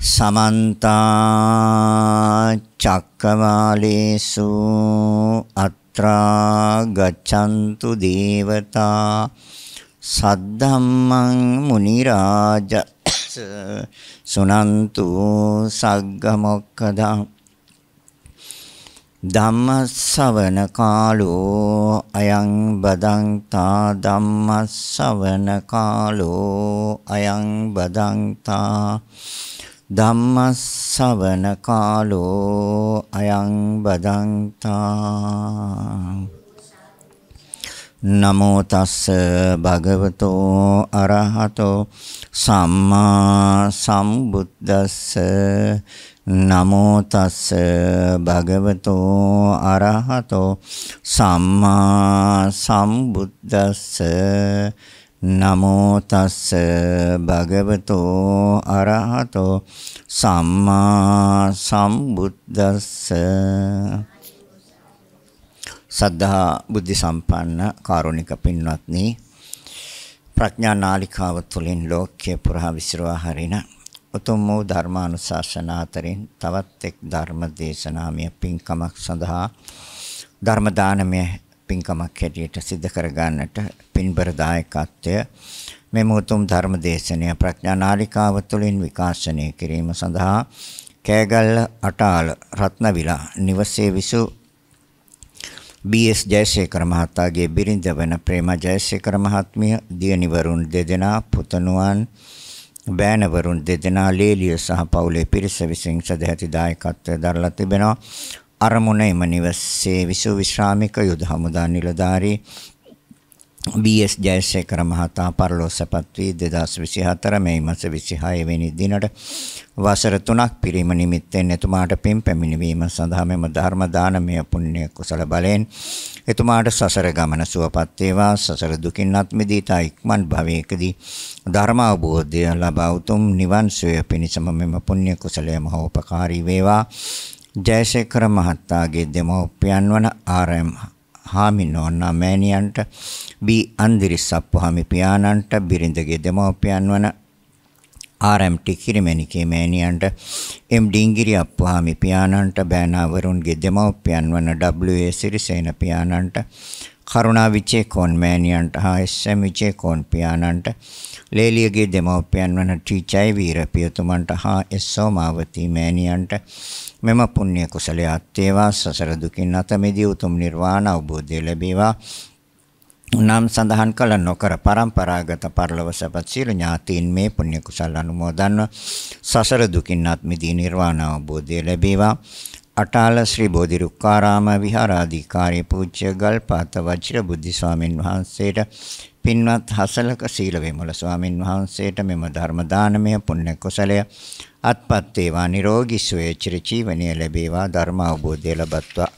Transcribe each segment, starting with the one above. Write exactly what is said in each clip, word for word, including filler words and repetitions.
समन्त चक्रवालेषु अत्रा गच्छन्तु देवता सद्धम्मं मुनिराज सुनन्तु सग्गमोक्खदं ධම්මස්සවන කාලෝ අයං බදන්තා ධම්මස්සවන කාලෝ අයං බදන්තා ධම්මස්සවන කාලෝ අයං බදන්තා නමෝ තස්ස භගවතෝ අරහතෝ සම්මා සම්බුද්දස්ස නමෝ තස්ස භගවතෝ අරහතෝ සම්මා සම්බුද්දස්ස නමෝ තස්ස භගවතෝ අරහතෝ සම්මා සම්බුද්දස්ස සද්ධා බුද්ධ සම්පන්න කාරුණික පින්වත්නි ප්‍රඥා නාලිකාව තුළින් ලෝකයේ පුරා විසිරවා හරින උතුම් වූ ධර්මානුශාසනා අතරින් තවත් එක් ධර්ම දේශනාමය පින්කමක් සඳහා ධර්ම දානමය පින්කමක් හැටියට සිදු කර ගන්නට පින්බර දායකත්වය මෙම උතුම් ධර්ම දේශනය ප්‍රඥා නාලිකාව තුළින් විකාශනය කිරීම සඳහා කෑගල්ල අටාල රත්නවිලා නිවසේ විසු බී.එස්. ජයසේකර මහතාගේ බිරිඳ වන ප්‍රේම ජයසේකර මහත්මිය දියණිවරුන් දෙදෙනා පුතණුවන් බෑනවරුන් දෙදෙනා ලේලිය සහ පවුලේ පිරිස විසින් සදැහැති දායකත්වය දරලා තිබෙනවා. අරමුණ එම නිවසේ විසු විශ්‍රාමික යුද හමුදා නිලධාරී බී.එස්. ජයසේකර මහතා පරලෝසපත් වී දෙදාස් විසිහතර මැයි මාස විසිහය වෙනි දිනට වසර තුනක් පිරීම නිමිත්තෙන් එතුමාට පින් පැමිණවීම සඳහා මෙම ධර්ම දානමය පුණ්‍ය කුසල බලයෙන් එතුමාට සසර ගමන සුවපත් වේවා. සසර දුකින් අත් මිදී තා ඉක්මන් භවයකදී ධර්ම අවබෝධය ලබා උතුම් නිවන් සුවය පිණිසම මෙම පුණ්‍ය කුසලය මහෝපකාරී වේවා. ජයසේකර මහතාගේ දෙමව්පියන් වන ආර්.එම්. හාමිනෝනා මෑණියන්ට බී අන්දිරිස්සප්පු හාමි පියාණන්ට බිරිඳගේ දෙමව්පියන් වන ආර්.එම්. ටිකිරිමැණිකේ මෑණියන්ට එම් ඩිංගිරි අප්පුහාමි පියාණන්ට බෑනාවරුන්ගේ දෙමව්පියන් වන ඩබ්ලිව්.ඒ. සිරිසේන පියාණන්ට කරුණා විජේකෝන් මෑණියන්ට හා එස්.එම්. විජේකෝන් පියාණන්ට ලේලියගේ දෙමව්පියන් වන ටී ජයවීර පියතුමන්ට හා එස්. සෝමාවතී මෑණියන්ට මෙම පුණ්‍ය කුසලයක් වේවා. සසර දුකින් අත මිදී උතුම් නිර්වාණ අවබෝධය ලැබේවා. නම් සඳහන් කළ නොකර පරම්පරාගත පරලොව සපත් සියලු ඥාතීන් මේ පුණ්‍ය කුසල අනුමෝදන්ව සසර දුකින් අත් මිදී නිර්වාණ අවබෝධය ලැබේවා. අටාල ශ්‍රී බෝධිරුක්කාරාම විහාරාධිකාරී පූජ්‍ය ගල්පාත වජිර බුද්ධ ස්වාමින් වහන්සේට පින්වත් හසලක සීල විමල ස්වාමින් වහන්සේට මෙම ධර්ම දානමය පුණ්‍ය කුසලය අත්පත් වේවා. නිරෝගී සුවය චිර ජීවනයේ ලැබේවා. ධර්ම අවබෝධය ලබත්වා.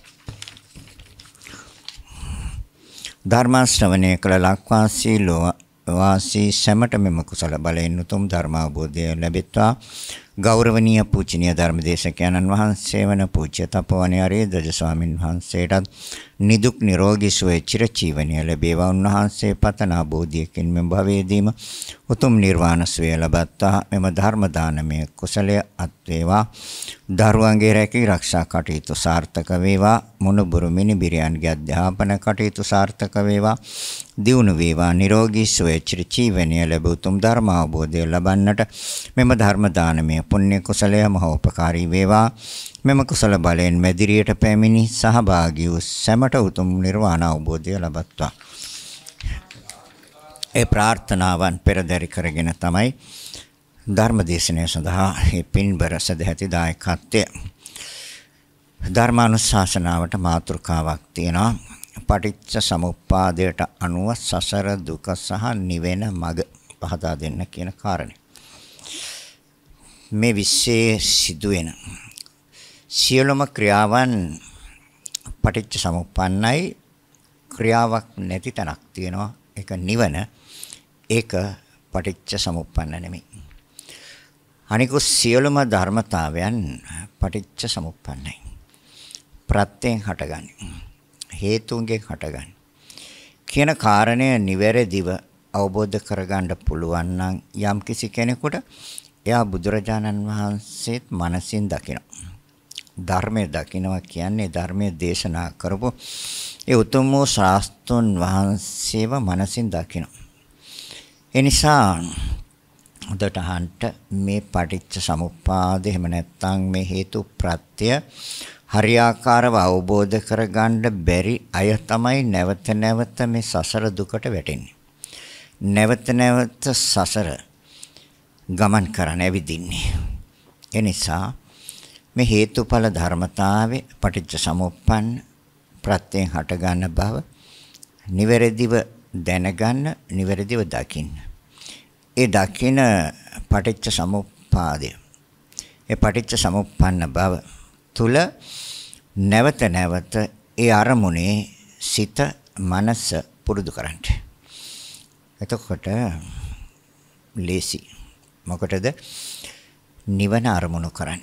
ධර්ම ශ්‍රවණය කළ ලක්වාසී ලෝක වාසී සැමට මෙම කුසල බලයෙන් උතුම් ධර්ම අවබෝධය ලැබෙත්වා. ගෞරවනීය පූජනීය ධර්මදේශකයන්න් වහන්සේ වන පූජ්‍ය තපෝවනේ අරේදජ ස්වාමින් වහන්සේටත් නිදුක් නිරෝගී සුවය චිර ජීවනයේ ලැබේවා. උන්වහන්සේ පතනා බෝධියකින් මෙම භවයේදීම උතුම් නිර්වාණ සුවය ලබත්තා. මෙම ධර්ම දානමය කුසලය අත් වේවා. දරුවන්ගේ රැකී ආරක්ෂා කටයුතු සාර්ථක වේවා. මොනුබුරු මිනිබිරියන්ගේ අධ්‍යාපන කටයුතු සාර්ථක වේවා. දියුණු වේවා. නිරෝගී සුවය චිර ජීවනයේ ලැබ උතුම් ධර්ම අවබෝධය ලබන්නට මෙම ධර්ම දානමය පුණ්‍ය කුසලය මහෝපකාරී වේවා. මෙම කුසල බලයෙන් මැදිරියට පැමිණි සහභාගී වූ සැමට උතුම් නිර්වාණ අවබෝධය ලබත්වා. ඒ ප්‍රාර්ථනාවන් පෙරදරි කරගෙන තමයි ධර්ම දේශනය සඳහා මේ පින්බර සදැහැති දායකත්වය ධර්මානුශාසනාවට මාතෘකාවක් තියෙනවා. පටිච්ච සමුප්පාදයට අනුව සසර දුක සහ නිවෙන මඟ පහදා දෙන්න කියන කාරණේ. මේ විශ්වයේ සිදුවෙන සියලුම ක්‍රියාවන් පටිච්ච සමුප්පන්නයි. ක්‍රියාවක් නැති තැනක් තියෙනවා. ඒක නිවන. ඒක පටිච්ච සමුප්පන්න නෙමෙයි. අනිකුත් සියලුම ධර්මතාවයන් පටිච්ච සමුප්පන්නයි. ප්‍රත්‍යයෙන් හටගන්නේ. හේතුන්ගෙන් හටගන්නේ. කියන කාරණය නිවැරදිව අවබෝධ කරගන්න පුළුවන් නම් යම් කිසි කෙනෙකුට එයා බුදුරජාණන් වහන්සේත් මනසින් දකිනවා. ධර්මයේ දකිනවා කියන්නේ ධර්මයේ දේශනා කරපු ඒ උතුම් වූ ශාස්ත්‍රඥ වහන්සේව මනසින් දකිනවා. ඒ නිසා හොඳට අහන්න මේ පටිච්ච සමුප්පාද එහෙම නැත්නම් මේ හේතු ප්‍රත්‍ය හරියාකාරව අවබෝධ කරගන්න බැරි අය තමයි නැවත නැවත මේ සසර දුකට වැටෙන්නේ. නැවත නැවත සසර ගමන් කරන ඇවිදින්නේ. ඒ නිසා මේ හේතුඵල ධර්මතාවේ පටිච්ච සමුප්පන්න ප්‍රත්‍යයෙන් හට ගන්න බව නිවැරදිව දැනගන්න, නිවැරදිව දකින්න. ඒ දකින පටිච්ච සමුප්පාදය, ඒ පටිච්ච සමුප්පන්න බව තුල නැවත නැවත ඒ අරමුණේ සිත මනස පුරුදු කරන්න. එතකොට ලේසි. මොකටද? නිවන අරමුණු කරන්න.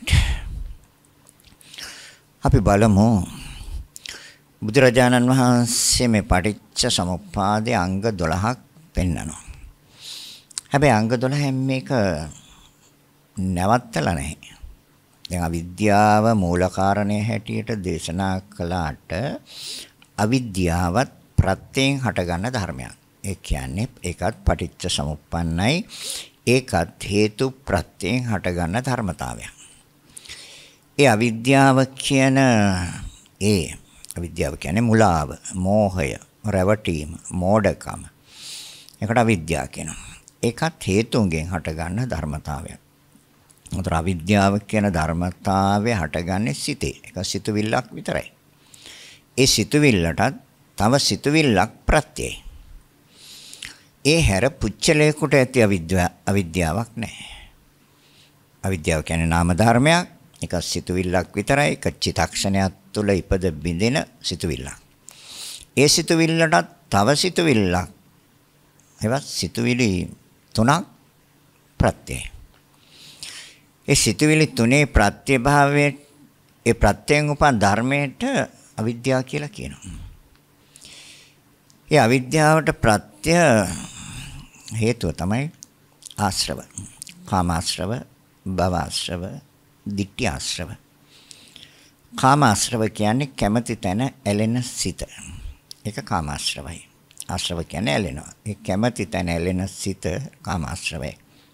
අපි බලමු බුදුරජාණන් වහන්සේ මේ පටිච්ච සමුප්පාදයේ අංග දොළහක් පෙන්වනවා. හැබැයි අංග දොළහෙන් මේක නැවත්තලා නැහැ. දැන් අවිද්‍යාව මූල කාරණේ හැටියට දේශනා කළාට අවිද්‍යාවත් ප්‍රත්‍යයෙන් හටගන්න ධර්මයක්. ඒ කියන්නේ ඒකත් පටිච්ච සමුප්පන්නයි, ඒකත් හේතු ප්‍රත්‍යයෙන් හටගන්න ධර්මතාවයක්. ඒ අවිද්‍යාව කියන ඒ අවිද්‍යාව කියන්නේ මුලාව, මෝහය, රැවටීම, මෝඩකම. ඒකට අවිද්‍යාව කියනවා. ඒකත් හේතුන්ගෙන් හටගන්න ධර්මතාවයක්. උතර අවිද්‍යාව කියන ධර්මතාවය හටගන්නේ සිතේ. ඒක සිතුවිල්ලක් විතරයි. ඒ සිතුවිල්ලටත් තව සිතුවිල්ලක් ප්‍රත්‍යයයි. ඒ හැර පුච්චලයකට ඇති අවිද්‍යාව අවිද්‍යාවක් නැහැ. අවිද්‍යාව කියන්නේ නාම ධර්මයක්. ඒක සිතුවිල්ලක් විතරයි. ඒක චිත්තක්ෂණයක් තුළ ඉපද බිඳෙන සිතුවිල්ලක්. ඒ සිතුවිල්ලටත් තව සිතුවිල්ලක්. ඒවත් සිතුවිලි තුනක් ප්‍රත්‍යයයි. ඒ සිතුවිලි තුනේ ප්‍රත්‍යභාවයේ ඒ ප්‍රත්‍යයෙන් උපන් ධර්මයට අවිද්‍යාව කියලා කියනවා. ඒ අවිද්‍යාවට ප්‍රත්‍ය හේතුව තමයි ආශ්‍රව. කාමාශ්‍රව, භවආශ්‍රව, ditthිආශ්‍රව. කාමාශ්‍රව කියන්නේ කැමැති තැන ඇලෙන සිත. ඒක කාමාශ්‍රවයි. ආශ්‍රව කියන්නේ ඇලෙනවා. ඒ කැමැති තැන ඇලෙන සිත කාමාශ්‍රවයි.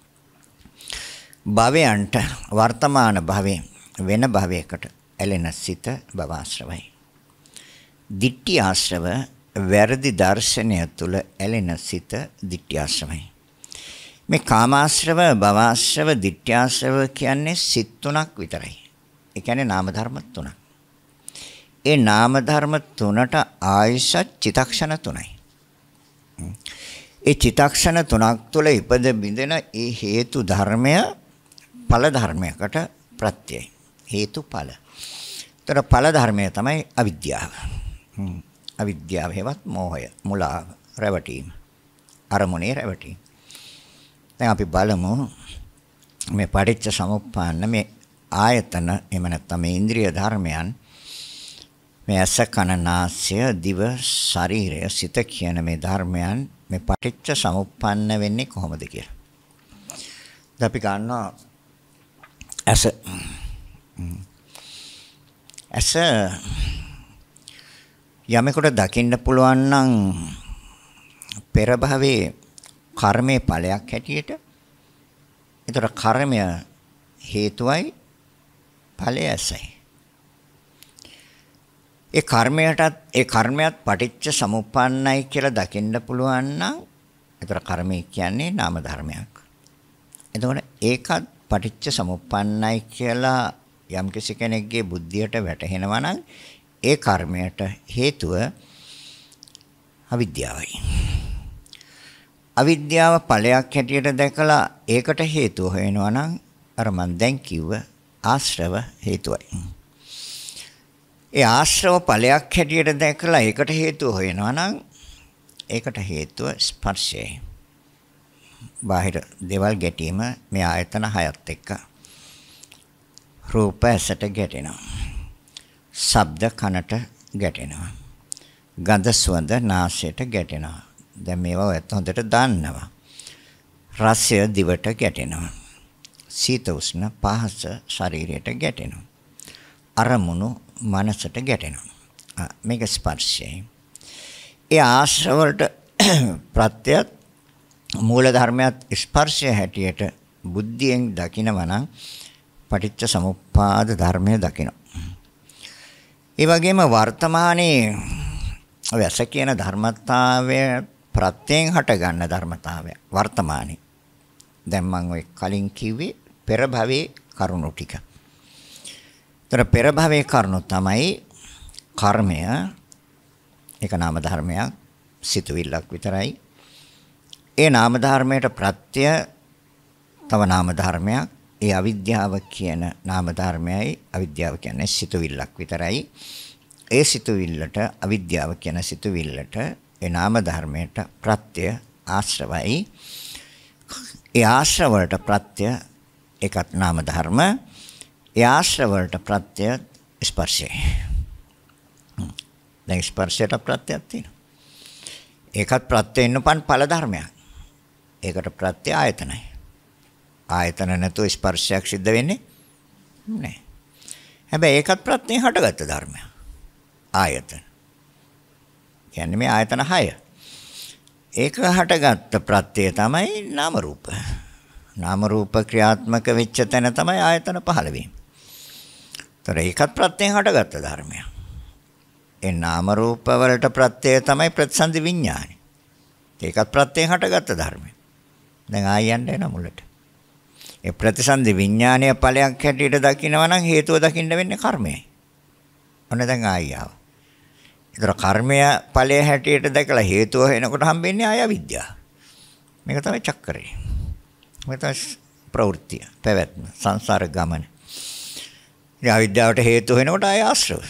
භවයන්ට වර්තමාන භවයේ වෙන භවයකට ඇලෙන සිත භවආශ්‍රවයි. ditthi ආශ්‍රව වැරදි දර්ශනය තුල ඇලෙන සිත ditthi ආශ්‍රවයි. මේ කාමාශ්‍රව, භවආශ්‍රව, ditthi ආශ්‍රව කියන්නේ සිත් තුනක් විතරයි. ඒ කියන්නේ නාම ධර්ම තුනක්. ඒ නාම ධර්ම තුනට ආයශ චිත්තක්ෂණ තුනයි. ඒ චිත්තක්ෂණ තුනක් තුළ ඉපද බිඳෙන ඒ හේතු ධර්මය ඵල ධර්මයකට ප්‍රත්‍යයයි. හේතු ඵල. ඒතර ඵල ධර්මය තමයි අවිද්‍යාව. අවිද්‍යාව හේවත් මෝහය, මුලාව, රැවටීම. අරමුණේ රැවටීම. දැන් අපි බලමු මේ පටිච්ච සමුප්පාන්න මේ ආයතන එහෙම නැත්නම් මේ ඉන්ද්‍රිය ධර්මයන් මේ ඇස කන නාසය දිව ශරීරය සිත කියන මේ ධර්මයන් මේ පටිච්ච සමුප්පන්න වෙන්නේ කොහොමද කියලා. දැන් අපි ගන්නවා ඇස. ඇස යමෙකුට දකින්න පුළුවන් නම් පෙර භවයේ කර්මයේ ඵලයක් හැටියට. ඒතර කර්මය හේතුවයි ඵලය ඇසයි. ඒ කර්මයටත් ඒ කර්මයක් පටිච්ච සමුප්පන්නයි කියලා දකින්න පුළුවන් නම් ඒතර කර්මය කියන්නේ නාම ධර්මයක්. එතකොට ඒකත් පටිච්ච සමුප්පන්නයි කියලා යම්කිසි කෙනෙක්ගේ බුද්ධියට වැටහෙනවා නම් ඒ කර්මයට හේතුව අවිද්‍යාවයි. අවිද්‍යාව ඵලයක් හැටියට දැකලා ඒකට හේතුව හොයනවා නම් අර මන් දැන් කිව්ව ආශ්‍රව හේතුවයි. ඒ ආශ්‍රව ඵලයක් හැටියට දැකලා ඒකට හේතුව හොයනවා නම් ඒකට හේතුව ස්පර්ශයයි. බාහිර දේවල් ගැටීම මේ ආයතන හයත් එක්ක රූප ඇසට ගැටෙනවා. ශබ්ද කනට ගැටෙනවා. ගඳ සුවඳ නාසයට ගැටෙනවා. දැන් මේවා ඔයත් හොඳට දන්නවා. රසය දිවට ගැටෙනවා. සීත උෂ්ණ පහස ශරීරයට ගැටෙනවා. අරමුණු මනසට ගැටෙනවා. මේක ස්පර්ශයයි. ඒ ආශ්‍රව වලට ප්‍රත්‍යත් මූල ධර්මයක් ස්පර්ශය හැටියට බුද්ධියෙන් දකිනවා නම් පටිච්ච සමුප්පාද ධර්මය දකිනවා. ඒ වගේම වර්තමානයේ වැස කියන ධර්මතාවය ප්‍රත්‍යයෙන් හට ගන්න ධර්මතාවය වර්තමානයේ. දැන් මම ඔය කලින් කිව්වේ පෙර භවයේ කරුණු ටික. ඒතර පෙර භවයේ කරුණු තමයි කර්මය. ඒක නාම ධර්මයක්, සිතුවිල්ලක් විතරයි. ඒ නාම ධර්මයට ප්‍රත්‍ය තව නාම ධර්මයක්. ඒ අවිද්‍යාව කියන නාම ධර්මයයි අවිද්‍යාව කියන්නේ සිතුවිල්ලක් විතරයි. ඒ සිතුවිල්ලට අවිද්‍යාව කියන සිතුවිල්ලට ඒ නාම ධර්මයට ප්‍රත්‍ය ආශ්‍රවයි. ඒ ආශ්‍රව වලට ප්‍රත්‍ය ඒකත් නාම ධර්ම. ඒ ආශ්‍රව වලට ප්‍රත්‍ය ස්පර්ශය. දැන් ස්පර්ශයට ප්‍රත්‍යක් තියෙනවා. ඒකත් ප්‍රත්‍යෙන් උපන් ඵල ධර්මයක්. ඒකට ප්‍රත්‍ය ආයතනයි. ආයතන නැතුව ස්පර්ශයක් සිද්ධ වෙන්නේ නැහැ. හැබැයි ඒකත් ප්‍රත්‍යයෙන් හටගත්ත ධර්මයක්. ආයතන. කියන්නේ මේ ආයතන හය. ඒක හටගත්ත ප්‍රත්‍යය තමයි නාම රූප. නාම රූප ක්‍රියාත්මක වෙච්ච තැන තමයි ආයතන පහළ වෙන්නේ. ඒතර ඒකත් ප්‍රත්‍යයෙන් හටගත්ත ධර්මයක්. ඒ නාම රූප වලට ප්‍රත්‍යය තමයි ප්‍රතිසන්දි විඥානයි. ඒකත් ප්‍රත්‍යයෙන් හටගත්ත ධර්මයක්. දැන් ආයයන්ට එන මුලට. ඒ ප්‍රතිසන්දි විඥානීය ඵලයක් හැටියට දකිනවා නම් හේතුව දකින්න වෙන්නේ කර්මයයි. ඔන්න දැන් ආයියාව. ඒතර කර්මය ඵලය හැටියට දැකලා හේතුව වෙනකොට හම්බෙන්නේ ආය අවිද්‍යාව. මේක තමයි චක්‍රය. මේක තමයි ප්‍රවෘත්තිය, පැවැත්ම, සංසාර ගමන. ඉතින් අවිද්‍යාවට හේතුව වෙනකොට ආය ආශ්‍රව.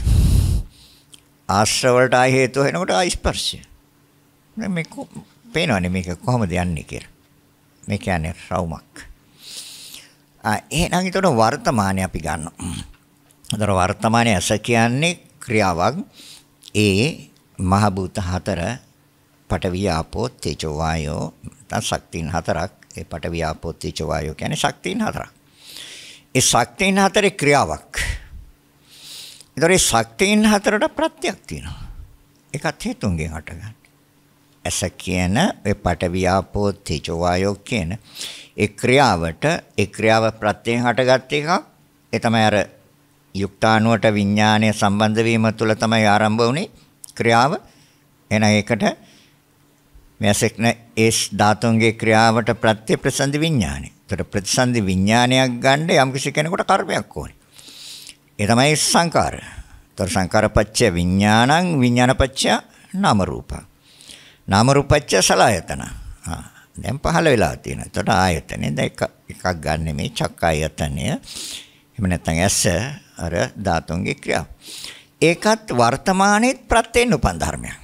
ආශ්‍රව වලට ආය හේතුව වෙනකොට ආය ස්පර්ශය. මේක පේනවනේ මේක කොහොමද යන්නේ කියලා. මේ කියන්නේ රවුමක්. ආ එහෙනම් ඊට වර්තමානයේ අපි ගන්නවා. අතර වර්තමානයේ ඇස කියන්නේ ක්‍රියාවක්. ඒ මහ භූත හතර පඨවි ආපෝ තේජෝ වායෝ තත් ශක්තියින් හතරක්. ඒ පඨවි ආපෝ තේජෝ වායෝ කියන්නේ ශක්තියින් හතරක්. ඒ ශක්තියින් හතරේ ක්‍රියාවක්. ඊට ඒ ශක්තියින් හතරට ප්‍රත්‍යක් තියෙනවා. ඒකත් හේතුන්ගෙන් හටගන්නේ. ඇස කියන ඒ පඨවි ආපෝ තේජෝ වායෝ කියන ඒ ක්‍රියාවට ඒ ක්‍රියාව ප්‍රත්‍යයෙන් හටගත් එකක්. ඒ තමයි අර යුක්තාණුවට විඥානය සම්බන්ධ වීම තුළ තමයි ආරම්භ වුනේ ක්‍රියාව. එහෙනම් ඒකට මෙසෙක්න ඒ ධාතුන්ගේ ක්‍රියාවට ප්‍රත්‍ය ප්‍රසන්දි විඥානය. ඒතර ප්‍රතිසන්දි විඥානයක් ගන්න යම් කිසි කෙනෙකුට කර්මයක් ඕනේ. ඒ තමයි සංකාර. ඒතර සංකාරපච්චය විඥානං විඥානපච්චය නාම රූප. නාම රූපච්චය සලආයතන. ආ දැන් පහළ වෙලා තියෙනවා. ඒතර ආයතනේ දැන් එක එකක් ගන්න මේ චක්කායතනය. එහෙම නැත්නම් ඇස අර ධාතුන්ගේ ක්‍රියාව. ඒකත් වර්තමානයේ ප්‍රත්‍යයෙන් උපන් ධර්මයක්.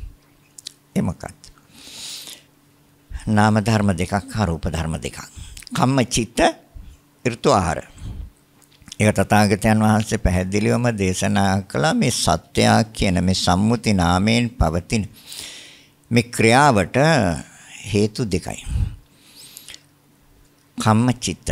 ඒ මොකක්ද? නාම ධර්ම දෙකක් හා රූප ධර්ම දෙකක්. කම්ම චිත්ත ඍතු ආහාර. ඒක තථාගතයන් වහන්සේ පැහැදිලිවම දේශනා කළා මේ සත්‍යය කියන මේ සම්මුති නාමයෙන් පවතින මේ ක්‍රියාවට හේතු දෙකයි. කම්ම චිත්ත.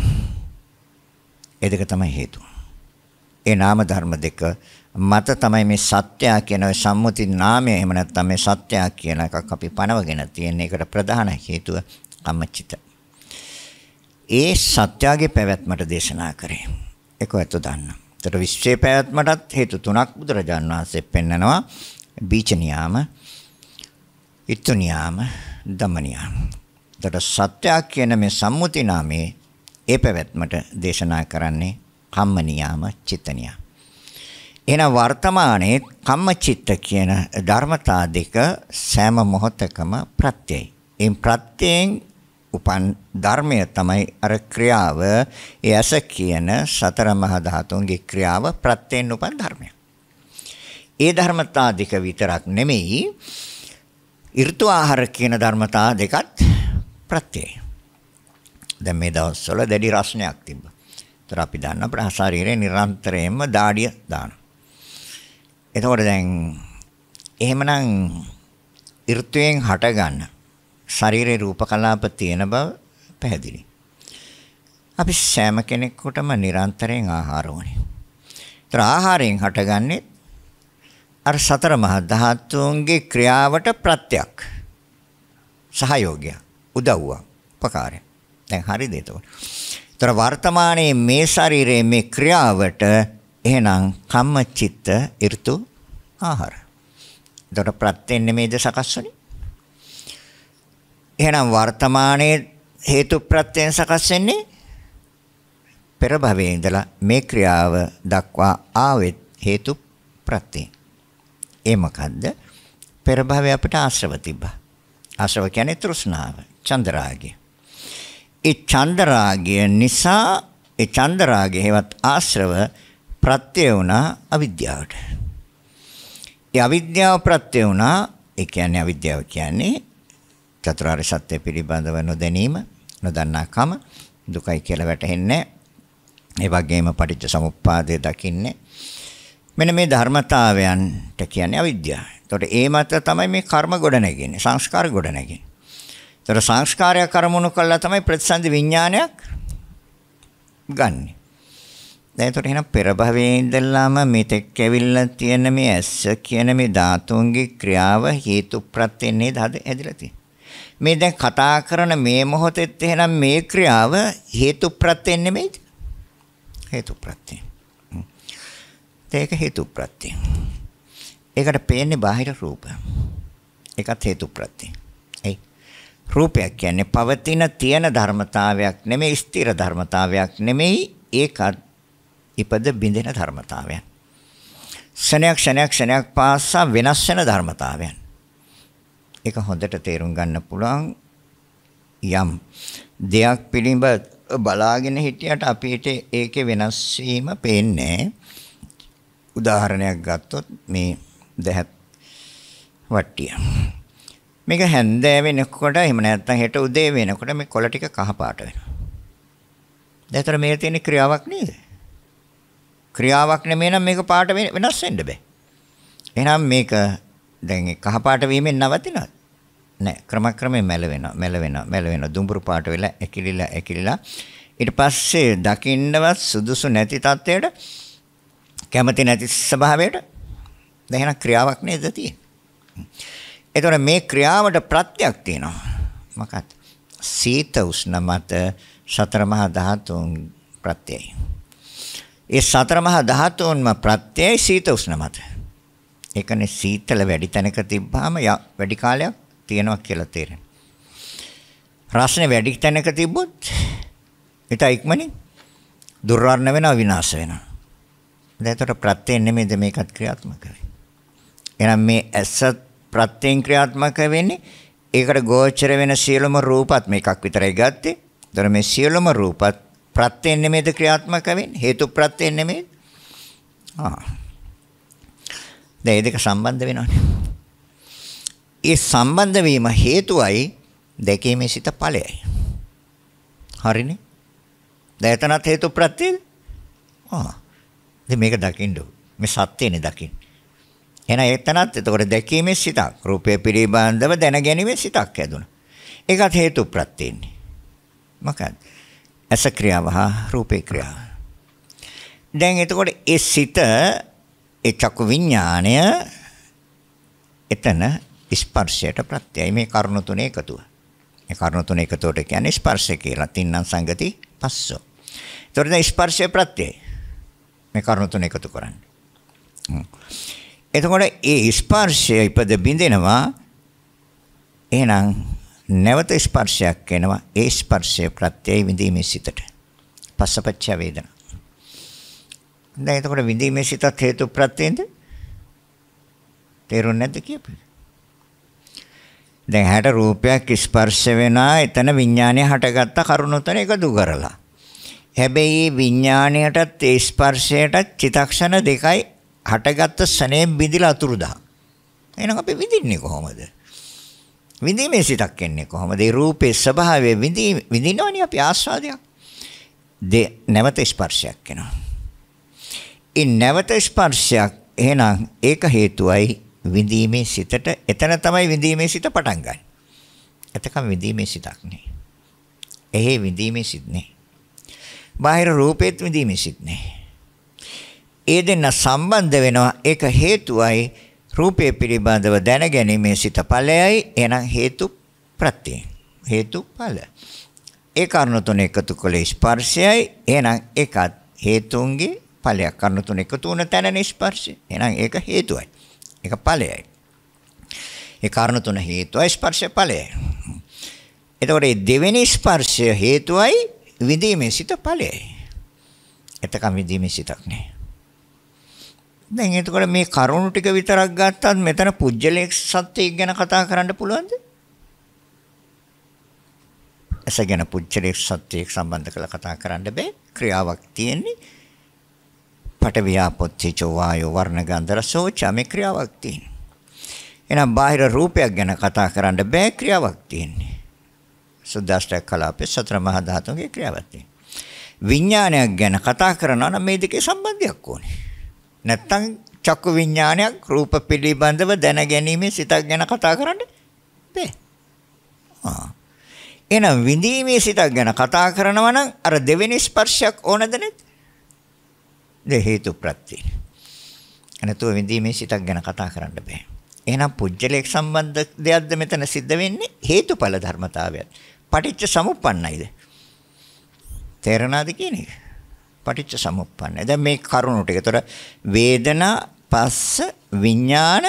ඒ දෙක තමයි හේතුව. ඒ නාම ධර්ම දෙක මත තමයි මේ සත්‍යය කියන සම්මුති නාමය එහෙම නැත්නම් මේ සත්‍යය කියන එකක් අපි පනවගෙන තියෙන එකට ප්‍රධාන හේතුව කම්මචිත. ඒ සත්‍යයේ පැවැත්මට දේශනා කරේ. ඒක ඔයත් දන්න. ඒතර විශ්වයේ පැවැත්මටත් හේතු තුනක් බුදුරජාණන් වහන්සේ පෙන්නනවා. බීජ නියාම, ඍතු නියාම, ධම්ම නියාම. ඒතර සත්‍යය කියන මේ සම්මුති නාමයේ ඒ පැවැත්මට දේශනා කරන්නේ කම්ම නියාම, චිත්ත නියාම. එහෙනම් වර්තමානයේ කම්ම චිත්ත කියන ධර්මතා දෙක සෑම මොහොතකම ප්‍රත්‍යයයි. ඒ ප්‍රත්‍යයෙන් උපන් ධර්මය තමයි අර ක්‍රියාව. ඒ ඇස කියන සතර මහා ධාතුන්ගේ ක්‍රියාව ප්‍රත්‍යයෙන් උපන් ධර්මයක්. ඒ ධර්මතා දෙක විතරක් නෙමෙයි ඍතු ආහාර කියන ධර්මතා දෙකත් ප්‍රත්‍යයයි. දැන් මේ දවස්වල දැඩි රස්නයක් තිබ්බා. ඒතර අපි දන්න අපේ ශරීරේ නිරන්තරයෙන්ම දාඩිය දානවා. එතකොට දැන් එහෙමනම් ඍතුයෙන් හටගන්න ශරීරේ රූප කලාප තියෙන බව පැහැදිලි. අපි සෑම කෙනෙකුටම නිරන්තරයෙන් ආහාර ඕනේ. ඒතර ආහාරයෙන් හටගන්නේ අර සතර මහා ධාතුන්ගේ ක්‍රියාවට ප්‍රත්‍යක්. සහයෝගය, උදව්වක්, උපකාරය. දැන් හරිද එතකොට? ඒතර වර්තමානයේ මේ ශරීරයේ මේ ක්‍රියාවට එහෙනම් කම්ම චිත්ත ඍතු ආහාර. ඒතර ප්‍රත්‍යෙන් නෙමෙයිද සකස් වෙන්නේ? එහෙනම් වර්තමානයේ හේතු ප්‍රත්‍යයෙන් සකස් වෙන්නේ පෙර භවයේ ඉඳලා මේ ක්‍රියාව දක්වා ආවෙත් හේතු ප්‍රත්‍යයෙන්. ඒ මොකද්ද? පෙර භවයේ අපිට ආශ්‍රව තිබ්බා. ආශ්‍රව කියන්නේ තෘෂ්ණාව, චන්දරාගය. ඒ චන්දරාගය නිසා ඒ චන්දරාගය හේවත් ආශ්‍රව ප්‍රත්‍ය වුණා අවිද්‍යාවට. ඒ අවිද්‍යාව ප්‍රත්‍ය වුණා, ඒ කියන්නේ අවිද්‍යාව කියන්නේ චතුරාර්ය සත්‍ය පිළිබඳව නොදැනීම, නොදන්නාකම, දුකයි කියලා වැටහෙන්නේ. ඒ වගේම පටිච්ච සමුප්පාදය දකින්නේ. මෙන්න මේ ධර්මතාවයන්ට කියන්නේ අවිද්‍යාව. ඒතකොට ඒ මත තමයි මේ කර්ම ගොඩ නැගෙන්නේ, සංස්කාර ගොඩ නැගෙන්නේ. ඒතකොට සංස්කාරය කරමුණු කළා තමයි ප්‍රතිසන්දි විඥානයක් ගන්නෙ. දැන් ඒතකොට එහෙනම් පෙර භවයේ ඉඳලාම මෙතෙක් ඇවිල්ලා තියෙන මේ ඇස්ස කියන මේ ධාතුන්ගේ ක්‍රියාව හේතු ප්‍රත්‍යයෙන් නේද හැදිලා තියෙන්නේ. මේ දැන් කතා කරන මේ මොහොතෙත් එහෙනම් මේ ක්‍රියාව හේතු ප්‍රත්‍යයෙන් නෙමෙයිද? හේතු ප්‍රත්‍යයෙන්. ඒක හේතු ප්‍රත්‍යයෙන්. ඒකට පේන්නේ බාහිර රූප. ඒකත් හේතු ප්‍රත්‍යයෙන්. ඒ රූපයක් කියන්නේ පවතින තියෙන ධර්මතාවයක් නෙමෙයි, ස්ථිර ධර්මතාවයක් නෙමෙයි, ඒකත් ඉපද බිඳෙන ධර්මතාවයක්. ක්ෂණයක් ක්ෂණයක් ක්ෂණයක් පාසා වෙනස් වෙන ධර්මතාවයක්. ඒක හොඳට තේරුම් ගන්න පුළුවන්. යම් දෙයක් පිළිඹ බලාගෙන හිටියට අපිට ඒකේ වෙනස් වීම පේන්නේ. උදාහරණයක් ගත්තොත් මේ දැහත් වට්ටිය. මේක හැන්දෑ වෙනකොට එහෙම නැත්නම් හෙට උදේ වෙනකොට මේ කොළ ටික කහ පාට වෙනවා. දැතර මේ තියෙන ක්‍රියාවක් නේද? ක්‍රියාවක් නෙමෙයි නම් මේක පාට වෙනස් වෙන්න බෑ. එහෙනම් මේක දැන් ඒ කහ පාට වීමෙන් නවතිනවද? නෑ. ක්‍රමක්‍රමයෙන් මැල වෙනවා, මැල වෙනවා, මැල වෙනවා. දුඹුරු පාට වෙලා ඇකිලිලා ඇකිලිලා ඊට පස්සේ දකින්නවත් සුදුසු නැති තත්ත්වයට, කැමති නැති ස්වභාවයට දැන් එහෙනම් ක්‍රියාවක් නේද තියෙන්නේ. ඒතකොට මේ ක්‍රියාවට ප්‍රත්‍යක් තියෙනවා. මොකක්ද? සීත උෂ්ණ මත සතර මහා ධාතුන් ප්‍රත්‍යයයි. ඒ සතර මහා ධාතුන්ම ප්‍රත්‍යයයි සීත උෂ්ණ මත. ඒකනේ සීතල වැඩි තැනක තිබ්බාම වැඩි කාලයක් තියෙනවා කියලා තේරෙනවා. රස්නේ වැඩි තැනක තිබ්බොත් ඊට ඉක්මනින් දුර්වර්ණ වෙනවා, විනාශ වෙනවා. දැන් ප්‍රත්‍යයෙන් නෙමෙයිද මේකත් ක්‍රියාත්මක වෙන්නේ. එහෙනම් මේ ඇස ප්‍රත්‍යයෙන් ක්‍රියාත්මක වෙන්නේ. ඒකට ගෝචර වෙන සියලුම රූපත් මේකක් විතරයි ගත්තේ. ඒතර මේ සියලුම රූපත් ප්‍රත්‍යයෙන් නෙමෙයිද ක්‍රියාත්මක වෙන්නේ? හේතු ප්‍රත්‍යයෙන් නෙමෙයි. ආ. දැන් මේ දෙක සම්බන්ධ වෙනවනේ. ඒ සම්බන්ධ වීම හේතුවයි දෙකේම සිට ඵලයයි. හරිනේ? දැන් එතනත් හේතු ප්‍රත්‍යද? ආ. ඉතින් මේක දකින්න මේ සත්‍යනේ දකින්න. එහෙනම් එතනත් එතකොට දැකීමේ සිතක්, රූපය පිළිබඳව දැනගැනීමේ සිතක් ඇදුණා. ඒකත් හේතු ප්‍රත්‍යන්නේ. මොකක්ද? ඇස ක්‍රියාව හා රූපේ ක්‍රියාව. දැන් එතකොට ඒ සිත, ඒ චක්කු විඥාණය එතන ස්පර්ශයට ප්‍රත්‍යයයි. මේ කරුණු තුනේ එකතුව. මේ කරුණු තුනේ එකතුවට කියන්නේ ස්පර්ශය කියලා. තින්නම් සංගති පස්සෝ. එතකොට දැන් ස්පර්ශය ප්‍රත්‍යයයි. මේ කරුණු තුන එකතු කරන්නේ. එතකොට ඒ ස්පර්ශය ඉපද බින්දෙනවා. එහෙනම් නැවත ස්පර්ශයක් එනවා. ඒ ස්පර්ශය ප්‍රත්‍යය විඳීමේ සිතට. පස්සපච්ච වේදනා. දැන් එතකොට විඳීමේ සිතත් හේතු ප්‍රත්‍යයෙන්ද? තේරුන්නේ නැද්ද කියපේ? දැන් හැට රූපයක් ස්පර්ශ වෙනා, එතන විඥානය හටගත්ත කරුණු තුන එකතු කරලා. හැබැයි විඥාණයටත් ඒ ස්පර්ශයටත් චිතක්ෂණ දෙකයි හටගත්ත ස්නේ බිඳිලා අතුරුදා. එහෙනම් අපි විඳින්නේ කොහොමද? විඳීමේ සිතක් එන්නේ කොහොමද? ඒ රූපේ ස්වභාවය විඳි විඳිනවනේ අපි ආස්වාදයක්. දෙ නැවත ස්පර්ශයක් එනවා. ඒ නැවත ස්පර්ශයක් එහෙනම් ඒක හේතුවයි විඳීමේ සිතට. එතන තමයි විඳීමේ සිත පටන් ගන්න. එතකම විඳීමේ සිතක් නේ. එහේ විඳීමේ සිත් නේ. බාහිර රූපේත් විඳීමේ සිත් නැහැ. ඒ දෙන්න සම්බන්ධ වෙනවා. ඒක හේතුවයි රූපේ පිළිබඳව දැනගැනීමේ සිත ඵලයයි. එහෙනම් හේතු ප්‍රත්‍යය. හේතු ඵල. ඒ කරුණු තුන එකතු කළේ ස්පර්ශයයි. එහෙනම් ඒකත් හේතුන්ගේ ඵලයක්. කරුණු තුන එකතු වුණ තැනනේ ස්පර්ශය. එහෙනම් ඒක හේතුවයි. ඒක ඵලයයි. ඒ කරුණු තුන හේතුවයි ස්පර්ශය ඵලයයි. එතකොට මේ දෙවෙනි ස්පර්ශය හේතුවයි විඳීමේ සිත ඵලයයි. එතකම් විඳීමේ සිතක් නෑ. දැන් එතකොට මේ කරුණු ටික විතරක් ගත්තත් මෙතන පුජ්‍යලේඛ සත්‍යයක් ගැන කතා කරන්න පුළුවන්ද? එසගෙන පුජ්‍යලේඛ සත්‍යයක් සම්බන්ධ කරලා කතා කරන්න බෑ. ක්‍රියාවක් තියෙන්නේ. පඨ ව්‍යාපොත්ති චෝවායෝ වර්ණ ගන්ධ රසෝච මේ ක්‍රියාවක් තියෙන්නේ. එහෙනම් බාහිර රූපයක් ගැන කතා කරන්න බෑ. ක්‍රියාවක් තියෙන්නේ. සුද්දාෂ්ටක කලාපේ සතර මහා ධාතුන්ගේ ක්‍රියාවක් තියෙනවා. විඥානයක් ගැන කතා කරනවා නම් මේ දෙකේ සම්බන්ධයක් ඕනේ. නැත්තම් චක්කු විඥානයක් රූප පිළිබඳව දැනගැනීමේ සිතක් ගැන කතා කරන්න බෑ. ආ. එහෙනම් විඳීමේ සිතක් ගැන කතා කරනවා නම් අර දෙවෙනි ස්පර්ශයක් ඕනද නැද්ද? දෙ හේතු ප්‍රත්‍ය. එනතෝ විඳීමේ සිතක් ගැන කතා කරන්න බෑ. එහෙනම් පුජ්‍යලේඛ සම්බන්ධ දෙයක්ද මෙතන සිද්ධ වෙන්නේ? හේතුඵල ධර්මතාවයත්. පටිච්ච සමුප්පන්නයිද? තේරෙනවද කියන එක? පටිච්ච සමුප්පන්නයි. දැන් මේ කරුණු ටික. ඒතර වේදනා, පස්ස, විඥාන,